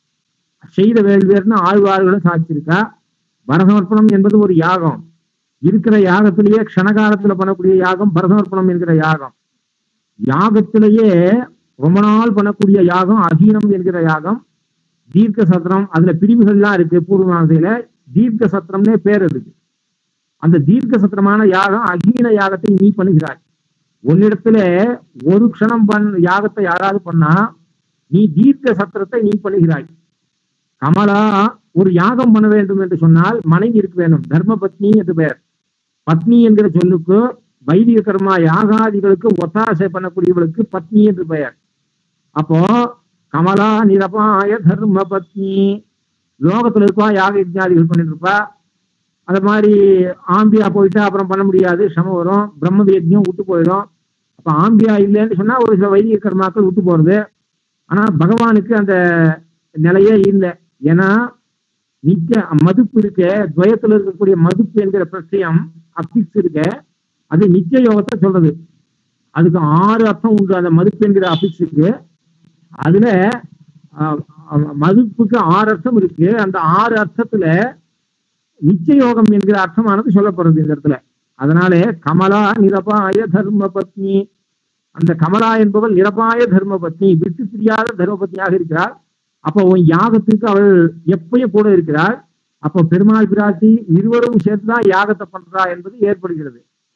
செய்த வேள்வியர்னு ஆழ்வார்களும் சாட்சியிருக்கா. பரசமர்ப்பணம் என்பது ஒரு யாகம். இருக்கிற யாகத்திலேயே க்ஷணகாலத்துல பண்ணக்கூடிய யாகம் பரசமர்ப்பணம் என்கிற யாகம். யாகத்திலேயே ரொம்ப நாள் பண்ணக்கூடிய யாகம் அகீனம் என்கிற யாகம். தீர்க்க சத்திரம், அதுல பிரிவுகள்லாம் இருக்கு. பூர்வமானதையில தீர்க்க சத்திரம்னே பேர் இருக்கு. அந்த தீர்க்க சத்திரமான யாகம் அகீன யாகத்தை நீ பண்ணுகிறாய். உன்னிடத்துல ஒரு க்ஷணம் பண் யாகத்தை யாராவது பண்ணா நீ தீர்க்க சத்திரத்தை நீ பண்ணுகிறாய். கமலா ஒரு யாகம் பண்ண வேண்டும் என்று சொன்னால் மனைவி இருக்க வேண்டும். தர்ம பத்னி என்று பெயர். பத்னி என்கிற சொல்லுக்கு வைதிக கர்மா யாகாதிகளுக்கு ஒத்தாசை பண்ணக்கூடியவளுக்கு பத்னி என்று பெயர். அப்போ கமலா நிரபாய தர்ம பத்னி, லோகத்துல இருப்பா யாக யஜ்ஞாதிகள் பண்ணிட்டு இருப்பா. அது மாதிரி ஆம்பியா போயிட்டா அப்புறம் பண்ண முடியாது, சமம் வரும். பிரம்ம யஜ்ஞம் விட்டு போயிடும். அப்ப ஆம்பியா இல்லைன்னு சொன்னா ஒரு சில வைதிக கர்மாக்கள் விட்டு போறது. ஆனா பகவானுக்கு அந்த நிலையே இல்லை. ஏன்னா நித்திய மதுப்பு இருக்க, துவயத்துல இருக்கக்கூடிய மதுப்பு என்கிற பிரச்சயம் அபிக்ஸ் இருக்க, அது நித்திய யோகத்தை சொல்றது. அதுக்கு ஆறு அர்த்தம் உண்டு. அந்த மதுப்பு என்கிற அபிக்ஸுக்கு அதுல மதுப்புக்கு ஆறு அர்த்தம் இருக்கு. அந்த ஆறு அர்த்தத்துல நிச்சய யோகம் என்கிற அர்த்தமானது சொல்லப்படுறது இந்த இடத்துல. அதனாலே கமலா நிரபாய தர்ம பத்னி, அந்த கமலா என்பவள் நிரபாய தர்ம பத்னி, விட்டு பிரியாத தர்ம பத்னியாக இருக்கிறாள். அப்போ உன் யாகத்துக்கு அவள் எப்பயும் கூட இருக்கிறாள். அப்போ பெருமாள் பிராட்டி இருவரும் சேர்த்துதான் யாகத்தை பண்றா என்பது ஏற்படுகிறது.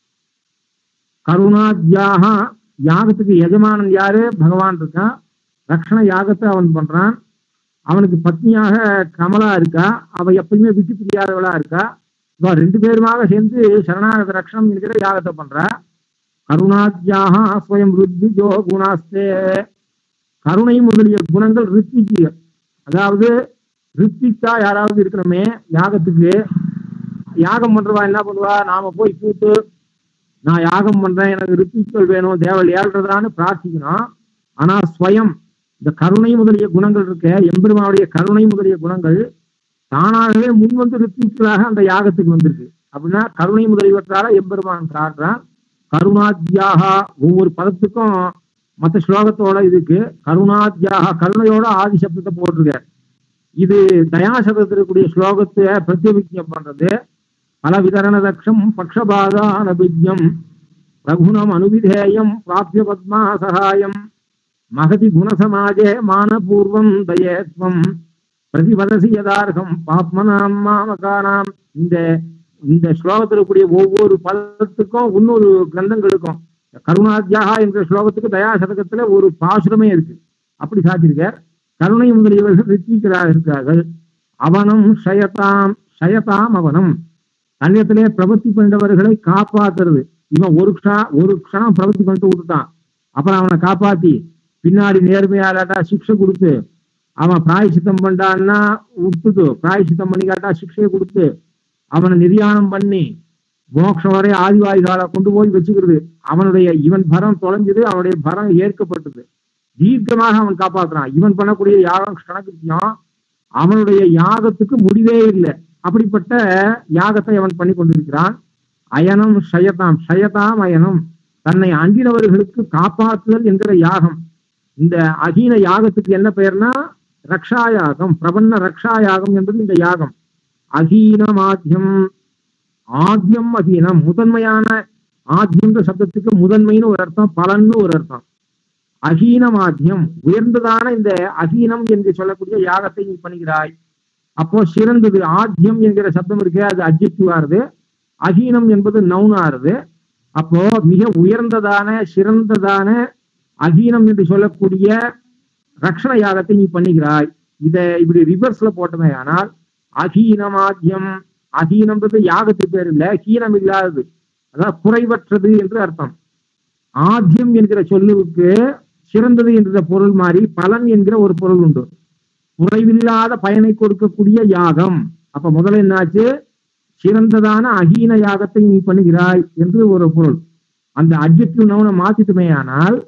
கருணாத்யாக, யாகத்துக்கு எஜமானன் யாரு? பகவான் இருக்கான். ரக்ஷண யாகத்தை அவன் பண்றான். அவனுக்கு பத்னியாக கமலா இருக்கா. அவ எப்பயுமே விட்டு பிரியாதவளா இருக்கா. இப்போ ரெண்டு பேருமாக சேர்ந்து சரணாகத ரக்ஷணம் என்கிற யாகத்தை பண்றா. கருணாத்யாக ஸ்வயம் ருத்விஜோ குணாஸ்தே, கருணை முதலிய குணங்கள் ரித்விஜிகள். அதாவது ரித்விக்கா யாராவது இருக்கணுமே யாகத்துக்கு. யாகம் பண்றவா என்ன பண்ணுவா? நாம போய் கூட்டு நான் யாகம் பண்றேன், எனக்கு ரித்விக்கள் வேணும், தேவல் ஏழ்றதான்னு பிரார்த்திக்கணும். ஆனா ஸ்வயம் இந்த கருணை முதலிய குணங்கள் இருக்க, எம்பெருமாவுடைய கருணை முதலிய குணங்கள் தானாகவே முன் வந்து ரித்விக்களாக அந்த யாகத்துக்கு வந்திருக்கு. அப்படின்னா கருணை முதலியவற்றால எம்பெருமான் காட்டுறான். கருணாத்யாக, ஒவ்வொரு பதத்துக்கும் மற்ற ஸ்லோகத்தோட இதுக்கு கருணாத்யாக கருணையோட ஆதி சப்தத்தை போட்டிருக்க. இது தயாசபத்தில் இருக்கக்கூடிய ஸ்லோகத்தை பிரத்யபிக்ஞம் பண்றது. பல விதரண தக்ஷம் பக்ஷபாதான பிஜ்யம் ரகுணம் அனுவிதேயம் பிராப்திய பத்மா சகாயம் மகதி குணசமாஜே மானபூர்வம் தயேத்வம் பிரதிபதசி யதார்த்தம் பாப்மனாம் மாமகானாம். இந்த இந்த ஸ்லோகத்தில் கூடிய ஒவ்வொரு பதத்துக்கும் இன்னொரு கிரந்தங்களுக்கும் கருணாத்யாக என்ற ஸ்லோகத்துக்கு தயாசதகத்துல ஒரு பாசுரமே இருக்கு. அப்படி சாத்திருக்கார். கருணை முதலியவர்கள் ரித்விக்கராக இருக்கிறார்கள். அவனம் ஷயதாம் ஷயதாம் அவனம், தன்னிடத்திலே பிரபத்தி பண்ணவர்களை காப்பாத்துறது. இவன் ஒரு க்ஷணம் ஒரு க்ஷணம் பிரபத்தி பண்ணிட்டு விட்டுட்டான், அப்புறம் அவனை காப்பாத்தி பின்னாடி நேர்மையாலாட்டா சிக்ஷை கொடுத்து, அவன் பிராயசித்தம் பண்ணான்னா விட்டுட்டு பிராயசித்தம் பண்ணி காட்டா சிக்ஷையை கொடுத்து அவனை நிர்யாணம் பண்ணி மோட்சம் வரை ஆதிவாயுகால கொண்டு போய் வச்சுக்கிறது. அவனுடைய இவன் பரம் தொலைஞ்சது, அவனுடைய பரம் ஏற்கப்பட்டது, தீர்க்கமாக அவன் காப்பாற்றுறான். இவன் பண்ணக்கூடிய யாகம் கணக்குத்தியம் அவனுடைய யாகத்துக்கு முடிவே இல்லை. அப்படிப்பட்ட யாகத்தை அவன் பண்ணி கொண்டிருக்கிறான். அயனம் ஷயதாம் ஷயதாம் அயனம், தன்னை அண்டினவர்களுக்கு காப்பாற்றுதல் என்கிற யாகம். இந்த அகீன யாகத்துக்கு என்ன பெயர்னா ரக்ஷா யாகம், பிரபன்ன ரக்ஷா யாகம் என்பது இந்த யாகம். அகீனம் ஆத்யம், ஆத்யம் அகீனம், முதன்மையான ஆத்யம்ன்ற சப்தத்துக்கு முதன்மைன்னு ஒரு அர்த்தம், பலன்னு ஒரு அர்த்தம். அகீனம் ஆத்யம், உயர்ந்ததான இந்த அகீனம் என்று சொல்லக்கூடிய யாகத்தை நீ பண்ணுகிறாய். அப்போ சிறந்தது ஆத்யம் என்கிற சப்தம் இருக்கே, அது அட்ஜெக்டிவ் ஆறுது, அகீனம் என்பது நவுன் ஆறுது. அப்போ மிக உயர்ந்ததான சிறந்ததான அகீனம் என்று சொல்லக்கூடிய ரக்ஷண யாகத்தை நீ பண்ணுகிறாய். இதை இப்படி ரிவர்ஸ்ல போட்டமே ஆனால் அகீனமாத்யம், அகீனம்ன்றது யாகத்துக்கு பேர் இல்லை, ஹீனம் இல்லாதது, அதாவது குறைவற்றது என்று அர்த்தம். ஆத்யம் என்கிற சொல்லுக்கு சிறந்தது என்கிற பொருள் மாறி பலன் என்கிற ஒரு பொருள் உண்டு. குறைவில்லாத பயனை கொடுக்கக்கூடிய யாகம். அப்ப முதல்ல என்னாச்சு, சிறந்ததான அகீன யாகத்தை நீ பண்ணுகிறாய் என்று ஒரு பொருள். அந்த அட்ஜெக்டிவ் நவுனை மாத்திட்டுமே ஆனால்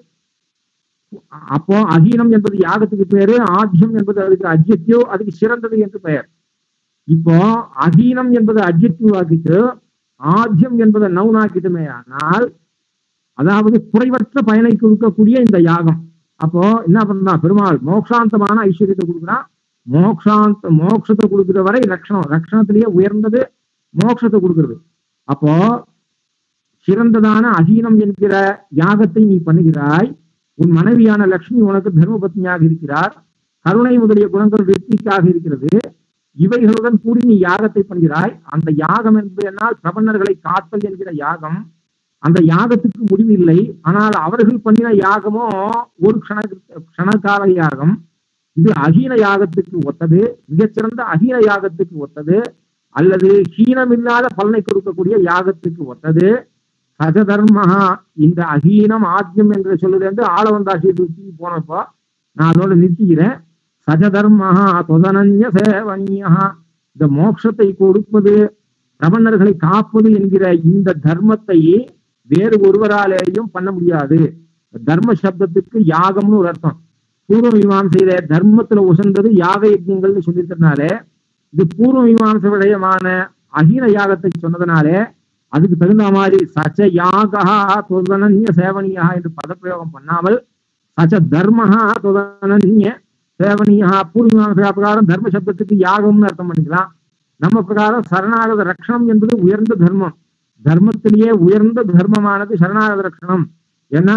அப்போ அகீனம் என்பது யாகத்துக்கு பேரு, ஆத்யம் என்பது அதுக்கு அட்ஜெக்டிவ், அதுக்கு சிறந்தது என்று பெயர். இப்போ அகீனம் என்பது அட்ஜெக்டிவ் ஆக்கிட்டு ஆத்யம் என்பதை நவுன் ஆக்கிட்டுமே ஆனால் அதாவது குறைவற்ற பயனை கொடுக்கக்கூடிய இந்த யாகம். அப்போ என்ன பண்ணா, பெருமாள் மோக்ஷாந்தமான ஐஸ்வர்யத்தை கொடுக்குறான். மோக்ஷாந்த மோட்சத்தை கொடுக்கிற வரை ரக்ஷணம், ரக்ஷணத்திலேயே உயர்ந்தது மோட்சத்தை கொடுக்கிறது. அப்போ சிறந்ததான அகீனம் என்கிற யாகத்தை நீ பண்ணுகிறாய். உன் மனைவியான லட்சுமி உனக்கு தர்மபத்னியாக இருக்கிறார். கருணை முதலிய குணங்கள் வெற்றிக்காக இருக்கிறது. இவைகளுடன் கூடி நீ யாகத்தை பண்ணுகிறாய். அந்த யாகம் என்பது என்னால் பிரபன்னர்களை காத்தல் என்கிற யாகம். அந்த யாகத்துக்கு முடிவில்லை. ஆனால் அவர்கள் பண்ணின யாகமோ ஒரு க்ஷண க்ஷணகால யாகம். இது அகீன யாகத்துக்கு ஒத்தது, மிகச்சிறந்த அகீன யாகத்துக்கு ஒத்தது, அல்லது ஹீனமில்லாத பலனை கொடுக்கக்கூடிய யாகத்துக்கு ஒத்தது. சஜதர்மஹா, இந்த அகீனம் ஆத்யம் என்று சொல்லுது என்று ஆளவந்தாசியத்துக்கு போனப்போ நான் அதோட நிறுத்திக்கிறேன். சஜதர்மஹா தொதனன்ய சேவனியா, இந்த மோட்சத்தை கொடுப்பது பிரபன்னர்களை காப்பது என்கிற இந்த தர்மத்தை வேறு ஒருவராலேயும் பண்ண முடியாது. தர்ம சப்தத்துக்கு யாகம்னு ஒரு அர்த்தம். பூர்வ மீமாசையில தர்மத்துல உசந்தது யாக யஜ்யங்கள்னு சொல்லியிருக்கிறதுனாலே இது பூர்வ மீமாசை விடயமான அகீன யாகத்தை சொன்னதுனாலே அதுக்கு தகுந்த மாதிரி சச்ச யாகா தொதனன்ய சேவனியா என்று பதப்பிரயோகம் பண்ணாமல் சச்ச தர்மஹா தொதனன்ய சேவனியா, பூர்வ மீமாசை பிரகாரம் தர்ம சப்தத்துக்கு யாகம்னு அர்த்தம் பண்ணிக்கலாம். நம்ம பிரகாரம் சரணாகத ரக்ஷணம் என்பது உயர்ந்த தர்மம். தர்மத்திலேயே உயர்ந்த தர்மமானது சரணாகத ரக்ஷணம். ஏன்னா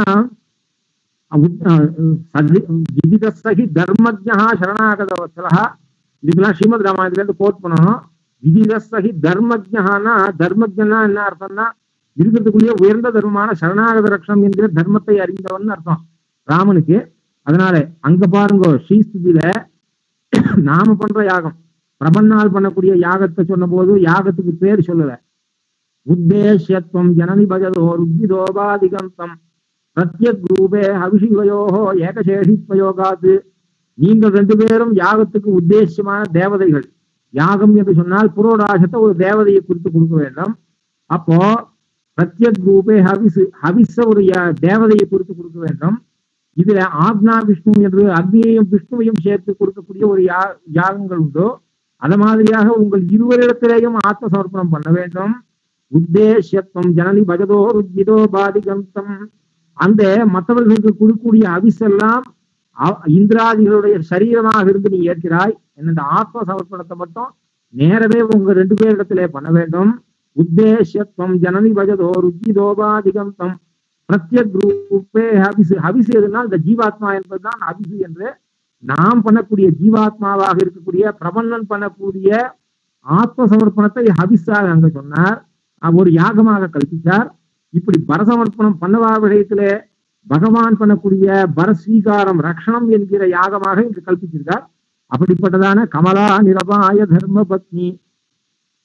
விதிதஸ்தகி தர்மஜா சரணாகத வத்சலஹா, இதுக்கெல்லாம் ஸ்ரீமத் ராமாயணத்துல இருந்து கோட் பண்ணணும். விதிதஸ்தகி தர்மஜானா, தர்மஜனா என்ன அர்த்தம்னா இருக்கிறதுக்குள்ளேயே உயர்ந்த தர்மமான சரணாகத ரக்ஷணம் என்கிற தர்மத்தை அறிந்தவன் அர்த்தம் ராமனுக்கு. அதனால அங்க பாருங்க, ஸ்ரீஸ்துதியில நாம பண்ற யாகம் பிரபன்னால் பண்ணக்கூடிய யாகத்தை சொன்ன போது யாகத்துக்கு பேர் சொல்லல. உத்தேஷ்யத்வம் ஜனனி பஜதோ ருத்திதோபாதிகந்தம் பிரத்யக் ரூபே அபிஷிவயோகோ ஏகசேஷித்வயோகாது. நீங்கள் ரெண்டு பேரும் யாகத்துக்கு உத்தேசியமான தேவதைகள். யாகம் என்று சொன்னால் புரோடாசத்தை ஒரு தேவதையை குறித்து கொடுக்க வேண்டும். அப்போ பிரத்யக் ரூபே ஹவிசு, ஹவிச ஒரு தேவதையை குறித்து கொடுக்க வேண்டும். இதுல ஆக்னா விஷ்ணு என்று அக்னியையும் விஷ்ணுவையும் சேர்த்து கொடுக்கக்கூடிய ஒரு யா யாகங்கள் உண்டோ அது மாதிரியாக உங்கள் இருவரிடத்திலேயும் ஆத்ம சமர்ப்பணம் பண்ண வேண்டும். உத்தேஷ்யத்வம் ஜனனி பஜதோ ருஜிதோ பாதிகந்தம், அந்த மற்றவர்களுக்கு கொடுக்கக்கூடிய அவிசெல்லாம் இந்திராதிகளுடைய சரீரமாக இருந்து நீ ஏற்கிறாய். இந்த ஆத்ம சமர்ப்பணத்தை மட்டும் நேரவே உங்க ரெண்டு பேரிடத்திலே பண்ண வேண்டும். உத்தேஷ்யத்வம் ஜனனி பஜதோ ருஜிதோபாதிகந்தம் பிரத்யக் ரூபே ஹவிசு. ஹவிசு எதுனால் இந்த ஜீவாத்மா என்பதுதான் ஹவிசு என்று நாம் பண்ணக்கூடிய ஜீவாத்மாவாக இருக்கக்கூடிய பிரபன்னன் பண்ணக்கூடிய ஆத்ம சமர்ப்பணத்தை ஹவிஸாக அங்க சொன்னார், ஒரு யாகமாக கல்பித்தார். இப்படி பரசமர்ப்பணம் பண்ணவா விஷயத்திலே பகவான் பண்ணக்கூடிய பரஸ்வீகாரம் ரக்ஷணம் என்கிற யாகமாக இங்கு கல்பிச்சிருக்கார். அப்படிப்பட்டதான கமலா நிரபாய தர்ம பத்னி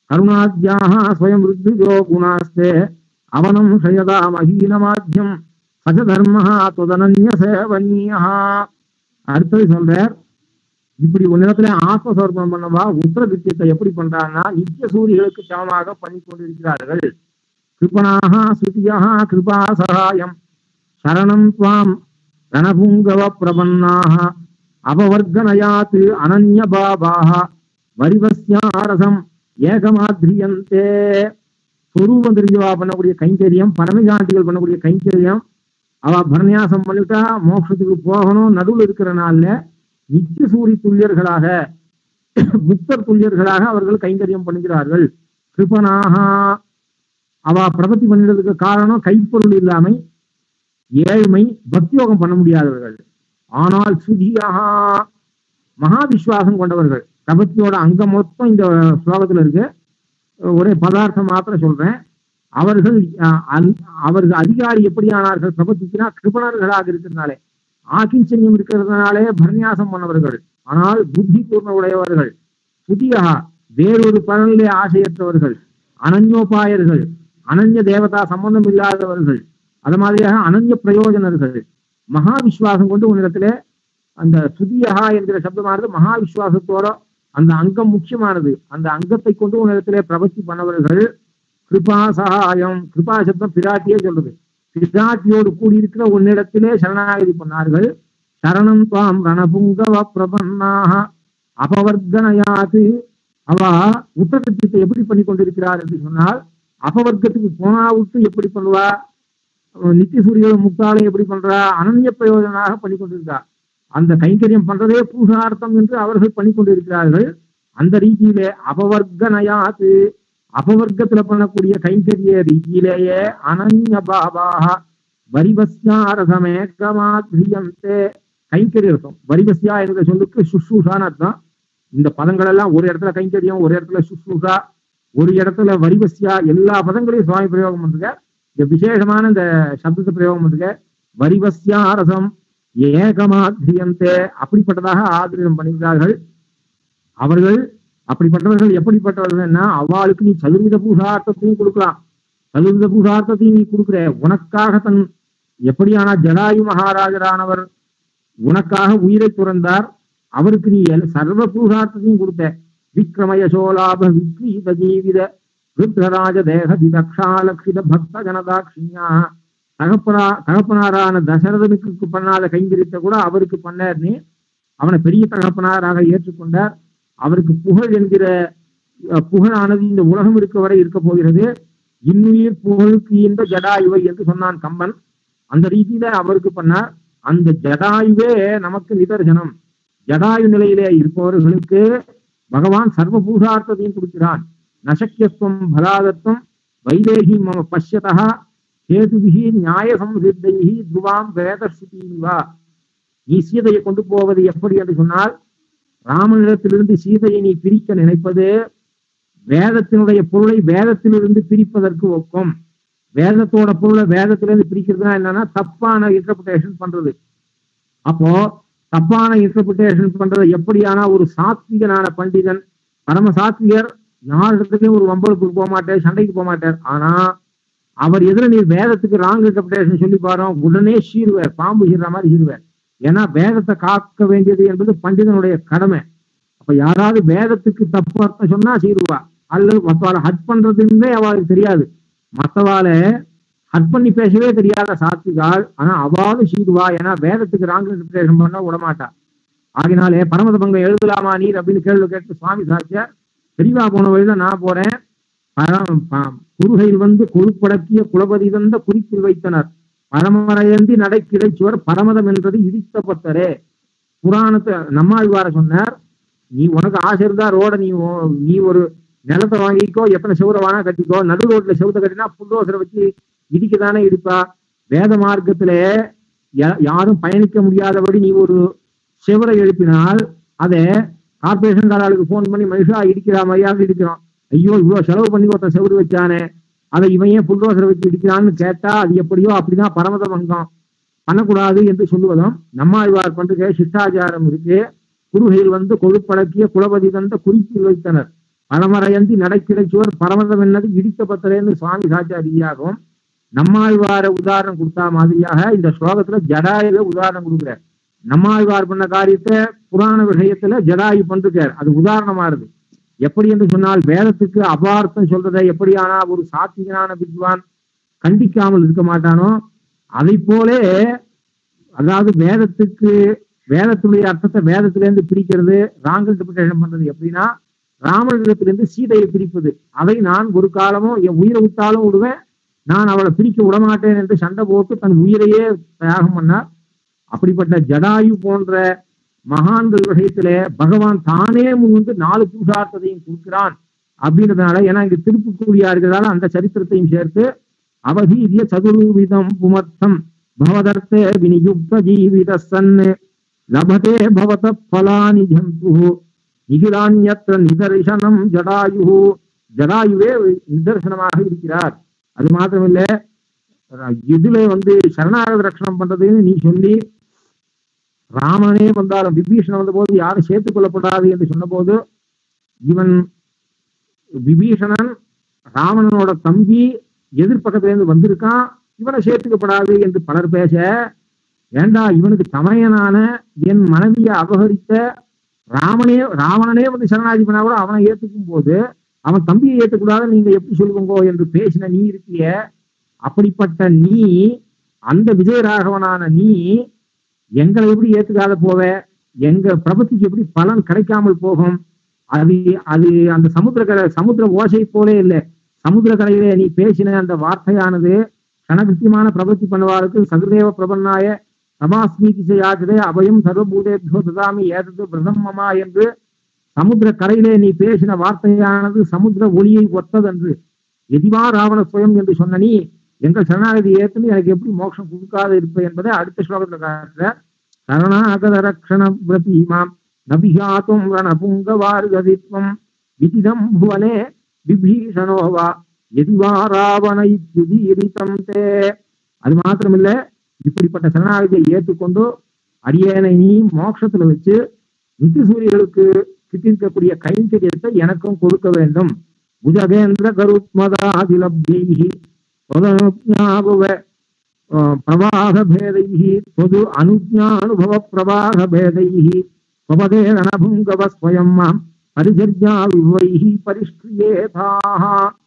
கருணாத்யாக ஸ்வயம் ருத்விஜோ குணாஸ்தே அவனம் ஷயதா மகீனமாத்தியம் சஜ தர்மஹா துதனன்ய சேவன்யா. அடுத்தது சொல்றார், இப்படி உன்னிடத்துல ஆத்மசமர்ப்பணம் பண்ணவா உத்தர கிருத்தியத்தை எப்படி பண்றாங்கன்னா நித்திய சூரியர்களுக்கு சமமாக பண்ணி கொண்டிருக்கிறார்கள். கிருபணாக ஸ்ருதியாக கிருபா சகாயம் சரணம் துவாம் ரணபுங்கவ பிரபன்னாக அபவர்கனயாத் அனன்ய பாபாக வரிவஸ்யாரசம் ஏகமாத்ரியந்தே. சொரூபம் தெரிஞ்சவா பண்ணக்கூடிய கைங்கரியம், பரமகாந்திகள் பண்ணக்கூடிய கைங்கரியம், அவ பரநியாசம் பண்ணிட்டா மோட்சத்துக்கு போகணும். நடுவில் இருக்கிற நாள்ல நித்திய சூரி துல்லியர்களாக புத்தர் துல்லியர்களாக அவர்கள் கைங்கரியம் பண்ணுகிறார்கள். கிருபனாக அவ பிரபத்தி பண்ணினதுக்கு காரணம் கைப்பொருள் இல்லாமை, ஏழ்மை, பக்தியோகம் பண்ண முடியாதவர்கள். ஆனால் சுதியாக மகா விஸ்வாசம் கொண்டவர்கள். பிரபத்தியோட அங்கம் மொத்தம் இந்த ஸ்லோகத்துல இருக்கு, ஒரே பதார்த்தம் மாத்திரம் சொல்றேன். அவர்கள் அவர்கள் அதிகாரி எப்படி ஆனார்கள் பிரபத்தினா கிருபணர்களாக இருக்கிறதுனாலே, ஆக்கிஞ்சன்யம் இருக்கிறதுனாலே பரநியாசம் பண்ணவர்கள். ஆனால் புத்தி பூர்ண உடையவர்கள். புதியா வேறொரு பலனிலே ஆசையற்றவர்கள், அனன்யோபாயர்கள், அனன்ய தேவதா சம்பந்தம் இல்லாதவர்கள், அது மாதிரியாக அனன்ய பிரயோஜனர்கள். மகா விஸ்வாசம் கொண்டு உன்னிடத்துல அந்த சுதியா என்கிற சப்தமானது மகா விஸ்வாசத்தோட அந்த அங்கம் முக்கியமானது. அந்த அங்கத்தை கொண்டு உன்னிடத்திலே பிரபத்தி பண்ணவர்கள். கிருபா சகாயம், கிருபா சப்தம் பிராட்டியே சொல்றது. பிராட்டியோடு கூடியிருக்கிற உன்னிடத்திலே சரணாகதி பண்ணார்கள். சரணம் துவாம் ரணபுங்கவ பிரபன்னாக அபவர்கனயாத்து. அவ உத்தரத்திட்டத்தை எப்படி பண்ணி கொண்டிருக்கிறார் என்று சொன்னால், அபவர்க்கத்துக்கு போனா விட்டு எப்படி பண்ணுவா, நித்திய சூரியன் முக்தாலயம் எப்படி பண்றா, அனன்ய பிரயோஜனாக பண்ணி கொண்டிருக்கா. அந்த கைங்கரியம் பண்றதே பூசார்த்தம் என்று அவர்கள் பண்ணி கொண்டிருக்கிறார்கள். அந்த ரீதியிலே அபவர்கனயாத்து, அபவர்க்கத்துல பண்ணக்கூடிய கைங்கரிய ரீதியிலேயே அனன்ய பாபாக வரிவஸ்யாரசமேகமாத்ரியந்தே. கைங்கரிய அர்த்தம் வரிவஸ்யா என்ற சொல்லுக்கு சுஷ்ரூஷான்னு அர்த்தம். இந்த பதங்கள் எல்லாம் ஒரு இடத்துல கைங்கரியம், ஒரு இடத்துல சுஷ்ரூஷா, ஒரு இடத்துல வரிவஸ்யா, எல்லா பதங்களையும் சுவாமி பிரயோகம் பண்ணுங்க. இந்த விசேஷமான இந்த சப்தத்தை பிரயோகம் பண்ணுங்க. வரிவஸ்யாரசம் ஏகமாத்ரியந்தே, அப்படிப்பட்டதாக ஆதிரியம் பண்ணுகிறார்கள் அவர்கள். அப்படிப்பட்டவர்கள் எப்படிப்பட்டவர்கள்னா, அவளுக்கு நீ சதுர்வித பூசார்த்தத்தையும் கொடுக்கலாம். சதுர்வித பூசார்த்தத்தையும் நீ கொடுக்குற. உனக்காக தன் எப்படியானா ஜடாயு மகாராஜரானவர் உனக்காக உயிரை துறந்தார், அவருக்கு நீ சர்வ பூசார்த்தத்தையும் கொடுத்த. விக்ரமயசோலாப விக்ரீத ஜீவித ருத்ரராஜ தேக திதக்ஷாலக்ஷித பக்த ஜனதாட்சியா. தகப்பனா தகப்பனாரான தசரதனுக்கு பண்ணாத கைங்கரித்த கூட அவருக்கு பண்ணார். நீ அவனை பெரிய தகப்பனாராக ஏற்றுக்கொண்டார். அவருக்கு புகழ் என்கிற புகழானது இந்த உலகம் இருக்க வரை இருக்க போகிறது. இன்னுயிர் புகழுக்கு இந்த ஜடாயுவை என்று சொன்னான் கம்பன். அந்த ரீதியில அவருக்கு பண்ணார். அந்த ஜடாயுவே நமக்கு நிதர்சனம். ஜடாயு நிலையிலே இருப்பவர்களுக்கு பகவான் சர்வ பூசார்த்தத்தையும் கொடுக்கிறான். நசக்கியத்துவம் பலாதத்துவம் வைதேகி மம பஷ்யதா கேதுபிகி நியாய சம்சித்தைகி துவாம் வேதஸ்ருதிவா. நீ சீதையை கொண்டு போவது எப்படி என்று சொன்னால், ராமனிடத்திலிருந்து சீதையை நீ பிரிக்க நினைப்பது வேதத்தினுடைய பொருளை வேதத்திலிருந்து பிரிப்பதற்கு ஒக்கும். வேதத்தோட பொருளை வேதத்திலிருந்து பிரிக்கிறதுனா என்னன்னா தப்பான இன்டர்பிரேஷன் பண்றது. அப்போ தப்பான இன்டர்பிரேஷன் பண்றது எப்படியானா, ஒரு சாத்விகனான பண்டிதன், பரம சாத்விகர், யாரிடத்துலையும் ஒரு வம்பலுக்கு போக மாட்டார், சண்டைக்கு போக மாட்டார். ஆனா அவர் எதிர நீ வேதத்துக்கு ராங் இன்டர்பிரேஷன் சொல்லி பாரு, உடனே சீருவார், பாம்பு சீர்ற மாதிரி சீருவார். ஏன்னா வேதத்தை காக்க வேண்டியது என்பது பண்டிதனுடைய கடமை. அப்ப யாராவது வேதத்துக்கு தப்பு அர்த்தம் சொன்னா சீருவா, அல்லது மற்றவாளை ஹட் பண்றதுன்னே அவளுக்கு தெரியாது. மற்றவாளை ஹட் பண்ணி பேசவே தெரியாத சாத்விகாள், ஆனா அவாவது சீருவா. ஏன்னா வேதத்துக்கு ராங் இன்டர்பிரேஷன் பண்ண விடமாட்டா. ஆகினாலே பரமத பங்கம் எழுதலாமா நீர் அப்படின்னு கேள்வி கேட்டு சுவாமி சாட்சியா, பெரியவா போன வழிதான் நான் போறேன், குறுகையில் வந்து கொழுப்படக்கிய குலபதி தந்த குறிப்பில் வைத்தனர், பரமரையந்தி நடை கிடைச்சுவர் பரமதம் என்றது இடித்தப்பட்டரே. புராணத்தை நம்மாழ்வார சொன்னார், நீ உனக்கு ஆசை இருந்தா ரோட நீ நீ ஒரு நிலத்தை வாங்கிக்கோ, எத்தனை செவரை வேணா கட்டிக்கோ, நடு ரோட்ல செவத்தை கட்டினா புல்லோசரை வச்சு இடிக்கதானே இடிப்பா. வேத மார்க்கத்திலே யாரும் பயணிக்க முடியாதபடி நீ ஒரு செவரை எழுப்பினால் அதை கார்பரேஷன் காரர்களுக்கு போன் பண்ணி மனுஷா இடிக்கிற மாதிரியாக இடிக்கிறோம். ஐயோ இவ்வளவு செலவு பண்ணி ஒருத்தன் செவரு வச்சானே, அதை இவன் ஏன் புல்டோசரை வச்சு இடிக்கிறான்னு கேட்டா அது எப்படியோ அப்படிதான் பரமத பங்கம் பண்ணக்கூடாது என்று சொல்லுவதும் நம்மாழ்வார் பண்ற சிஷ்டாச்சாரம் இருக்கு. குருகையில் வந்து கொழுப்படக்கிய குலபதி தந்த குறிப்பில் வைத்தனர், பரமரையந்தி நடக்கிடைச்சுவர் பரமதம் என்னது இடித்த பத்திரேன்னு சுவாமி சாச்சாரியாகவும் நம்மாழ்வார உதாரணம் கொடுத்தா மாதிரியாக இந்த ஸ்லோகத்துல ஜடாயுவே உதாரணம் கொடுக்குறார். நம்மாழ்வார் பண்ண காரியத்தை புராண விஷயத்துல ஜடாயு பண்றார். அது உதாரணமா இருக்கு. எப்படி என்று சொன்னால் வேதத்துக்கு அபார்த்தம் சொல்றதை எப்படியானா ஒரு சாத்விகனான வித்வான் கண்டிக்காமல் இருக்க மாட்டானோ அதை போலே, அதாவது வேதத்துக்கு வேதத்துடைய அர்த்தத்தை வேதத்திலேருந்து பிரிக்கிறது, ராங் இன்டர்பிரேஷன் பண்றது எப்படின்னா ராமனிடத்திலிருந்து சீதையை பிரிப்பது. அதை நான் ஒரு காலமும் என் உயிரை விட்டாலும் விடுவேன், நான் அவளை பிரிக்க விடமாட்டேன் என்று சண்டை போட்டு தன் உயிரையே தியாகம் பண்ணார். அப்படிப்பட்ட ஜடாயு போன்ற மகான்கள் விஷயத்துல பகவான் தானே முன்வந்து நாலு புருஷார்த்தத்தையும் கொடுக்கிறான் அப்படின்றதுனால, ஏன்னா இங்க திருப்புக்கூடியா இருக்கிறதால அந்த சரித்திரத்தையும் சேர்த்து அவதீரிய சதுர்விதம் புமர்த்தம் பவதர்த்தே விநியுக்த ஜீவித சன்னு லபதே பவத பலானி ஜந்து நிகிலான்யத்ர நிதர்சனம் ஜடாயு. ஜடாயுவே நிதர்சனமாக இருக்கிறார். அது மாத்திரமில்ல, இதுல வந்து சரணாகத ரட்சணம் பண்றதுன்னு நீ சொல்லி ராமனே வந்தாலும் விபீஷணன் வந்த போது யாரும் சேர்த்துக் கொள்ளப்படாது என்று சொன்ன போது இவன் விபீஷணன் ராவணனோட தம்பி எதிர்பக்கத்துல இருந்து வந்திருக்கான், இவனை சேர்த்துக்கப்படாது என்று பலர் பேச, ஏண்டா இவனுக்கு தமையனான என் மனைவியை அபகரித்த ராமனே ராவணனே வந்து சரணாகி பண்ணா கூட அவனை ஏத்துக்கும் போது அவன் தம்பியை ஏற்றுக்கூடாது நீங்க எப்படி சொல்லுவங்கோ என்று பேசின நீ இருக்கிய. அப்படிப்பட்ட நீ, அந்த விஜயராகவனான நீ எங்களை எப்படி ஏத்துக்காத போவ? எங்க பிரபத்திக்கு எப்படி பலன் கிடைக்காமல் போகும்? அது அது அந்த சமுத்திர கரை சமுத்திர ஓசை போலே இல்லை. சமுத்திர கரையிலே நீ பேசின அந்த வார்த்தையானது கனகிருத்தியமான பிரபத்தி பண்ணுவாருக்கு சகுதேவ பிரபன்னாய சமாஸ்மீதி செய்யாததே அபயம் சர்வபூதேபியோ ததாமி ஏதது பிரதமமா என்று சமுத்திர கரையிலே நீ பேசின வார்த்தையானது சமுத்திர ஒளியை ஒத்ததென்று எதிவா ராவண சுயம் என்று சொன்ன நீ எங்கள் சரணாகதி ஏற்றுன்னு எனக்கு எப்படி மோட்சம் கொடுக்காது இருப்ப என்பதை அடுத்த ஸ்லோகத்துல காட்டுற. சரணாகத ரக்ஷண பிரதிமாம் நபிகாத்தும் ரணபுங்கவார்கதித்வம் விதிதம் புவனே விபீஷணோவா எதிவா ராவண இத்யுதீரிதம் தே. அது மாத்திரமில்ல, இப்படிப்பட்ட சரணாகதியை ஏற்றுக்கொண்டு அடியேனை நீ மோட்சத்துல வச்சு நித்திசூரியர்களுக்கு கிட்டிருக்கக்கூடிய கைங்கரியத்தை எனக்கும் கொடுக்க வேண்டும். புஜகேந்திர கருத்மதாதிலப்தைஹி தொதனுஜாபவ பிரவாக பேதைஹி தொது அனுஜானுபவ பிரவாக பேதைஹி பவதே ரணபுங்கவ ஸ்வயம் மாம் பரிசர்யா விவைஹி பரிஷ்கிரியேதாக.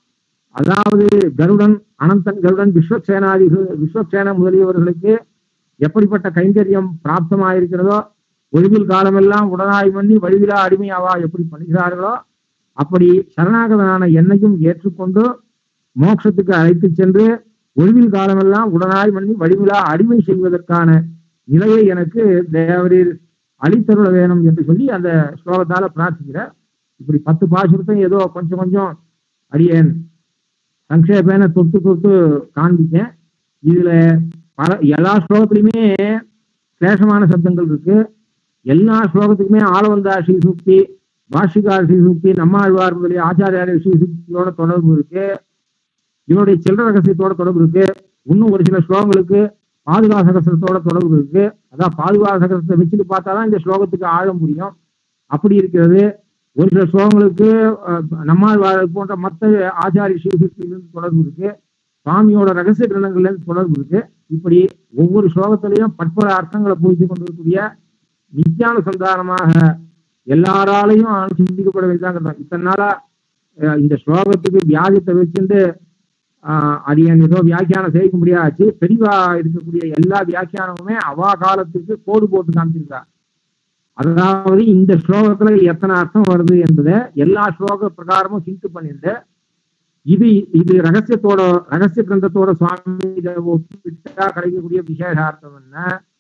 அதாவது கருடன், அனந்தன் கருடன், விஸ்வக்சேனாதிகள் விஸ்வக்சேன முதலியவர்களுக்கு எப்படிப்பட்ட கைங்கரியம் பிராப்தமாயிருக்கிறதோ, ஒழிவில் காலமெல்லாம் உடனாய் பண்ணி வழிவிலா அடிமையாவா எப்படி பண்ணுகிறார்களோ அப்படி சரணாகதனான என்னையும் ஏற்றுக்கொண்டு மோட்சத்துக்கு அழைத்து சென்று ஒழிவில் காலமெல்லாம் உடனாய் பண்ணி வழிவிலா அடிமை செய்வதற்கான நிலையை எனக்கு தேவரீர் அளித்தருள வேணும் என்று சொல்லி அந்த ஸ்லோகத்தால பிரார்த்திக்கிறார். இப்படி பத்து பாசுரத்தையும் ஏதோ கொஞ்சம் கொஞ்சம் அடியேன் சங்கேபேன தொட்டு தொட்டு காண்பிச்சேன். இதுல பல எல்லா ஸ்லோகத்திலுமே சேஷமான சப்தங்கள் இருக்கு. எல்லா ஸ்லோகத்துக்குமே ஆளவந்தா ஸ்ரீசூக்தி, பாஷிகார் ஸ்ரீசூக்தி, நம்மாழ்வார் முதலிய ஆச்சாரியார் ஸ்ரீசூக்தியோட தொடர்பு இருக்கு. இவனுடைய சில்லற ரகசியத்தோட தொடர்பு இருக்கு. இன்னும் ஒரு சில ஸ்லோகங்களுக்கு பாதுகா சகசரத்தோட தொடர்பு இருக்கு. அதான் பாதுகா சகசரத்தை வச்சுட்டு பார்த்தாதான் இந்த ஸ்லோகத்துக்கு ஆழம் புரியும். அப்படி இருக்கிறது. ஒரு சில ஸ்லோகங்களுக்கு நம்மாழ்வார் போன்ற மற்ற ஆச்சாரிய ஸ்ரீசூக்தியிலிருந்து தொடர்பு இருக்கு. சுவாமியோட ரகசிய கிரந்தங்கள்ல இருந்து தொடர்பு இருக்கு. இப்படி ஒவ்வொரு ஸ்லோகத்திலையும் பற்பல அர்த்தங்களை புரிந்து கொண்டிருக்கக்கூடிய நித்தியானுசந்தானமாக எல்லாராலையும் சிந்திக்கப்பட வேண்டியதாக. இத்தனை நாளா இந்த ஸ்லோகத்துக்கு வியாதித்தை வச்சுட்டு ஆஹ் அடியன் ஏதோ வியாக்கியானம் செய்ய முடியாச்சு. பெரிவா இருக்கக்கூடிய எல்லா வியாக்கியானமுமே அவா காலத்துக்கு கோடு போட்டு காமிச்சிருக்கா. அதாவது இந்த ஸ்லோகத்துல எத்தனை அர்த்தம் வருது என்பதை எல்லா ஸ்லோக பிரகாரமும் சிந்து பண்ணிட்டு இது இது ரகசியத்தோட ரகசிய கிரந்தத்தோட சுவாமி ஒப்பிட்டா கிடைக்கக்கூடிய விசேஷார்த்தம் என்ன,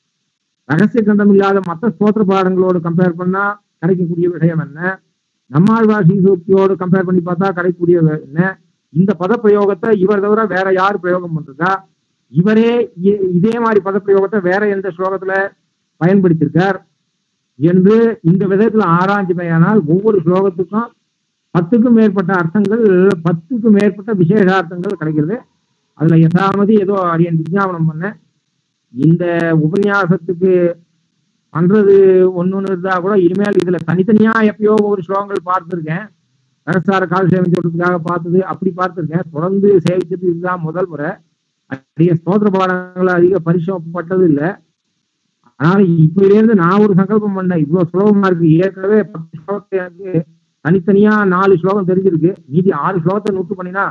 ரகசிய கிரந்தம் இல்லாத மற்ற ஸ்தோத்திர பாடங்களோடு கம்பேர் பண்ணா கிடைக்கக்கூடிய விஷயம் என்ன, நம்மாழ்வார் ஸ்ரீசூக்தியோடு கம்பேர் பண்ணி பார்த்தா கிடைக்கக்கூடிய என்ன, இந்த பதப்பிரயோகத்தை இவர் தவிர வேற யார் பிரயோகம் பண்றதா, இவரே இதே மாதிரி பதப்பிரயோகத்தை வேற எந்த ஸ்லோகத்துல பயன்படுத்தியிருக்கார் என்று இந்த விதத்துல ஆராய்ச்சிமையானால் ஒவ்வொரு ஸ்லோகத்துக்கும் பத்துக்கும் மேற்பட்ட அர்த்தங்கள், பத்துக்கும் மேற்பட்ட விசேஷார்த்தங்கள் கிடைக்கிறது. அதுல யதாமதி ஏதோ அடியன் விஞ்ஞாபனம் பண்ண இந்த உபன்யாசத்துக்கு பண்றது ஒன்னு இருந்தா கூட இனிமேல் இதுல தனித்தனியா எப்பயோ ஒரு ஸ்லோகங்கள் பார்த்துருக்கேன். ரகசார கால் சேவை சொல்றதுக்காக பார்த்தது அப்படி பார்த்திருக்கேன். தொடர்ந்து சேவிச்சது இதுதான் முதல் முறை. அதிக ஸ்தோத்திர பாடங்களை அதிக பரிசோப்பட்டது இல்லை. அதனால இப்படிலேருந்து நான் ஒரு சங்கல்பம் பண்ணேன். இவ்வளவு சுலபமா இருக்கு. ஏற்கனவே பத்து ஸ்லோகத்தை எனக்கு தனித்தனியா நாலு ஸ்லோகம் தெரிஞ்சிருக்கு. மீதி ஆறு ஸ்லோகத்தை நோட்டு பண்ணினா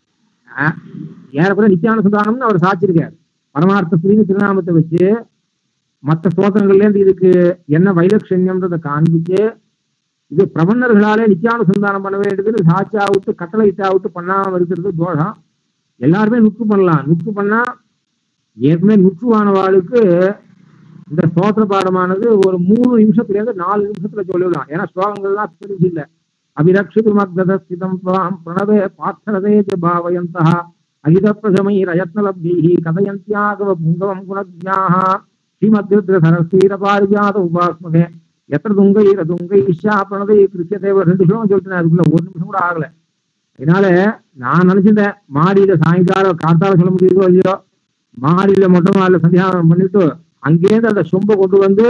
ஏறக்குறைய நித்தியான சுந்தானம்னு அவர் சாச்சிருக்கார். பரமார்த்த ஸ்ரீன்னு திருநாமத்தை வச்சு மற்ற ஸ்லோகங்கள்ல இருந்து இதுக்கு என்ன வைலட்சண்யம்ன்றதை காண்பிச்சு இது பிரபன்னர்களாலே நித்தியானுசந்தானம் பண்ண வேண்டியது சாட்சியா விட்டு கட்டளை இட்டா விட்டு பண்ணாம இருக்கிறது தோஷம். எல்லாருமே நுட்பு பண்ணலாம். நுட்பு பண்ணா ஏற்கனவே நுட்புவானவாளுக்கு இந்த ஸ்தோத்திர பாடமானது ஒரு மூணு நிமிஷத்துல இருந்து நாலு நிமிஷத்துல சொல்லிவிடலாம். ஏன்னா ஸ்லோகங்கள்லாம் தெரிஞ்சு இல்லை. அபிரக்ஷிது மக்ததஸ்திதம் பிரணவே பார்த்தரதே பாவயந்தா அகித பிரசமை ரயத்னலப்தீஹி கதயந்தியாகவ புங்கவம் குணஜ்ஞாஹ ஸ்ரீமத்ருத்ர சரஸ்வீர பாரிஜாத உபாஸ்மகே எத்தனை துங்கை துங்கை இஷா பிரணதை கிருஷ்யதேவ ரெண்டு ஸ்லோகம் சொல்லிட்டேன். அதுக்குள்ள ஒரு நிமிஷம் கூட ஆகல. அதனால நான் நினைச்சிருந்தேன் மாடியில சாயங்காலம் காத்தால சொல்ல முடியுதோ இல்லையோ மாடியில மொட்டை மாடியில சந்தியாவனம் பண்ணிட்டு அங்கேருந்து அந்த சொம்பை கொண்டு வந்து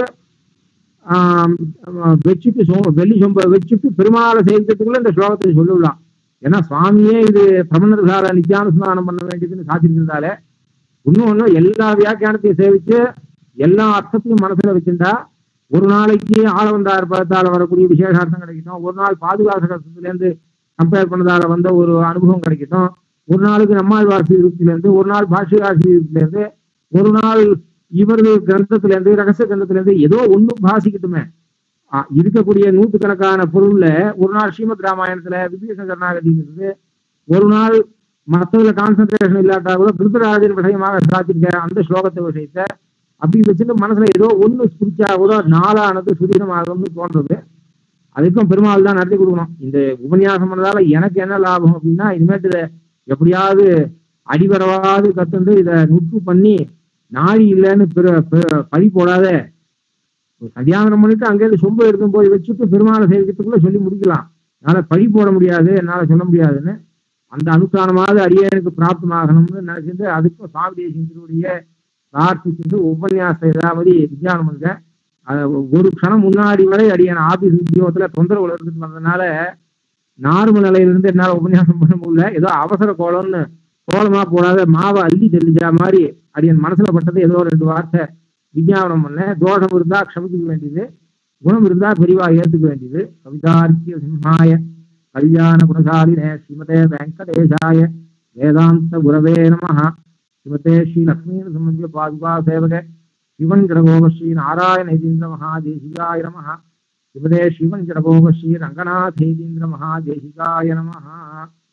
ஆஹ் வச்சுட்டு சொ வெள்ளி சொம்பை வச்சுட்டு பெருமாளை சேர்க்கிறதுக்குள்ள இந்த ஸ்லோகத்தை சொல்லிவிடலாம். ஏன்னா சுவாமியே இது பிரமணர்களால நித்தியானுசந்தானம் பண்ண வேண்டியதுன்னு சாதிச்சிருந்தாலே இன்னொன்னு எல்லா வியாக்கியானத்தையும் சேவிச்சு எல்லா அர்த்தத்தையும் மனசுல வச்சிருந்தா ஒரு நாளைக்கு ஆளவந்தார் பதத்தால வரக்கூடிய விசேஷார்த்தம் கிடைக்கட்டும், ஒரு நாள் பாதுகாசகத்துல இருந்து கம்பேர் பண்ணதால வந்த ஒரு அனுபவம் கிடைக்கட்டும், ஒரு நாளுக்கு நம்மாழ்வார் சீர்திருத்தில இருந்து, ஒரு நாள் பாஷிகார் சீர்திருத்தில இருந்து, ஒரு நாள் இவரது கிரந்தத்துல இருந்து ரகசிய கிரந்தத்துல இருந்து ஏதோ ஒண்ணும் பாசிக்கட்டுமே. இருக்கக்கூடிய நூற்றுக்கணக்கான பொருள்ல ஒரு நாள் ஸ்ரீமத் ராமாயணத்துல விபீஷண கருணாகதி இருந்து, ஒரு நாள் மற்றதுல கான்சன்ட்ரேஷன் இல்லாட்டா கூட திருத்தராஜன் விஷயமாக சாத்திருக்க அந்த ஸ்லோகத்தை விஷயத்த அப்படி வச்சுட்டு மனசுல ஏதோ ஒண்ணு குறிச்சா கூட நாளானது சுதீரமாகும்னு தோன்றது. அதுக்கும் பெருமாள் தான் நடத்தி கொடுக்கணும். இந்த உபன்யாசம் பண்ணதால எனக்கு என்ன லாபம் அப்படின்னா இனிமேட்டு இதை எப்படியாவது அடிவரவாது கத்துண்டு இதை நுட்பு பண்ணி நாடி இல்லைன்னு பெரு பழி போடாத கல்யாணம் பண்ணிட்டு அங்கேருந்து சொம்பு எடுக்கும் போய் வச்சுட்டு பெருமாளை சேர்க்கிறதுக்குள்ள சொல்லி முடிக்கலாம். என்னால பழி போட முடியாது, என்னால சொல்ல முடியாதுன்னு அந்த அனுஷ்டானமாவது அடியனுக்கு பிராப்தமாகணும்னு நினைச்சிட்டு அதுக்கும் சுவாமி தேசிகனுடைய பிரார்த்திச்சுட்டு உபன்யாச ஏதாவது விஜயானம் பண்ணுங்க. ஒரு க்ஷணம் முன்னாடி வரை அடியான ஆபீஸ் உத்தியோகத்துல தொந்தரவு இருந்துட்டு வந்ததுனால நார்மல் நிலையிலிருந்து என்னால உபன்யாசம் பண்ண முடியல. ஏதோ அவசர கோலம்னு கோலமா போடாத மாவை அள்ளி தெளிஞ்சா மாதிரி அடியன் மனசுல பட்டது ஏதோ ரெண்டு வார்த்தை விஞ்ஞாபனம் பண்ண. தோஷம் இருந்தா க்ஷமிக்க வேண்டியது, குணம் இருந்தா பெரிவா ஏற்றுக்க வேண்டியது. கவிதார்க்கிய சிம்ஹாய கல்யாண குணசாலினே ஸ்ரீமதே வெங்கடேஷாய வேதாந்த குரவே நமஹ. ஸ்ரீமதே ஸ்ரீ லக்ஷ்மீ சம்பந்திய பாதுகா சேவக சிவன் ஜடகோக ஸ்ரீ நாராயணேதீந்திர மகாதேசிகாய நமஹ. ஸ்ரீமதே சிவன் ஜடகோக ஸ்ரீ ரங்கநாதேதீந்திர மகாதேசிகாய நமஹ.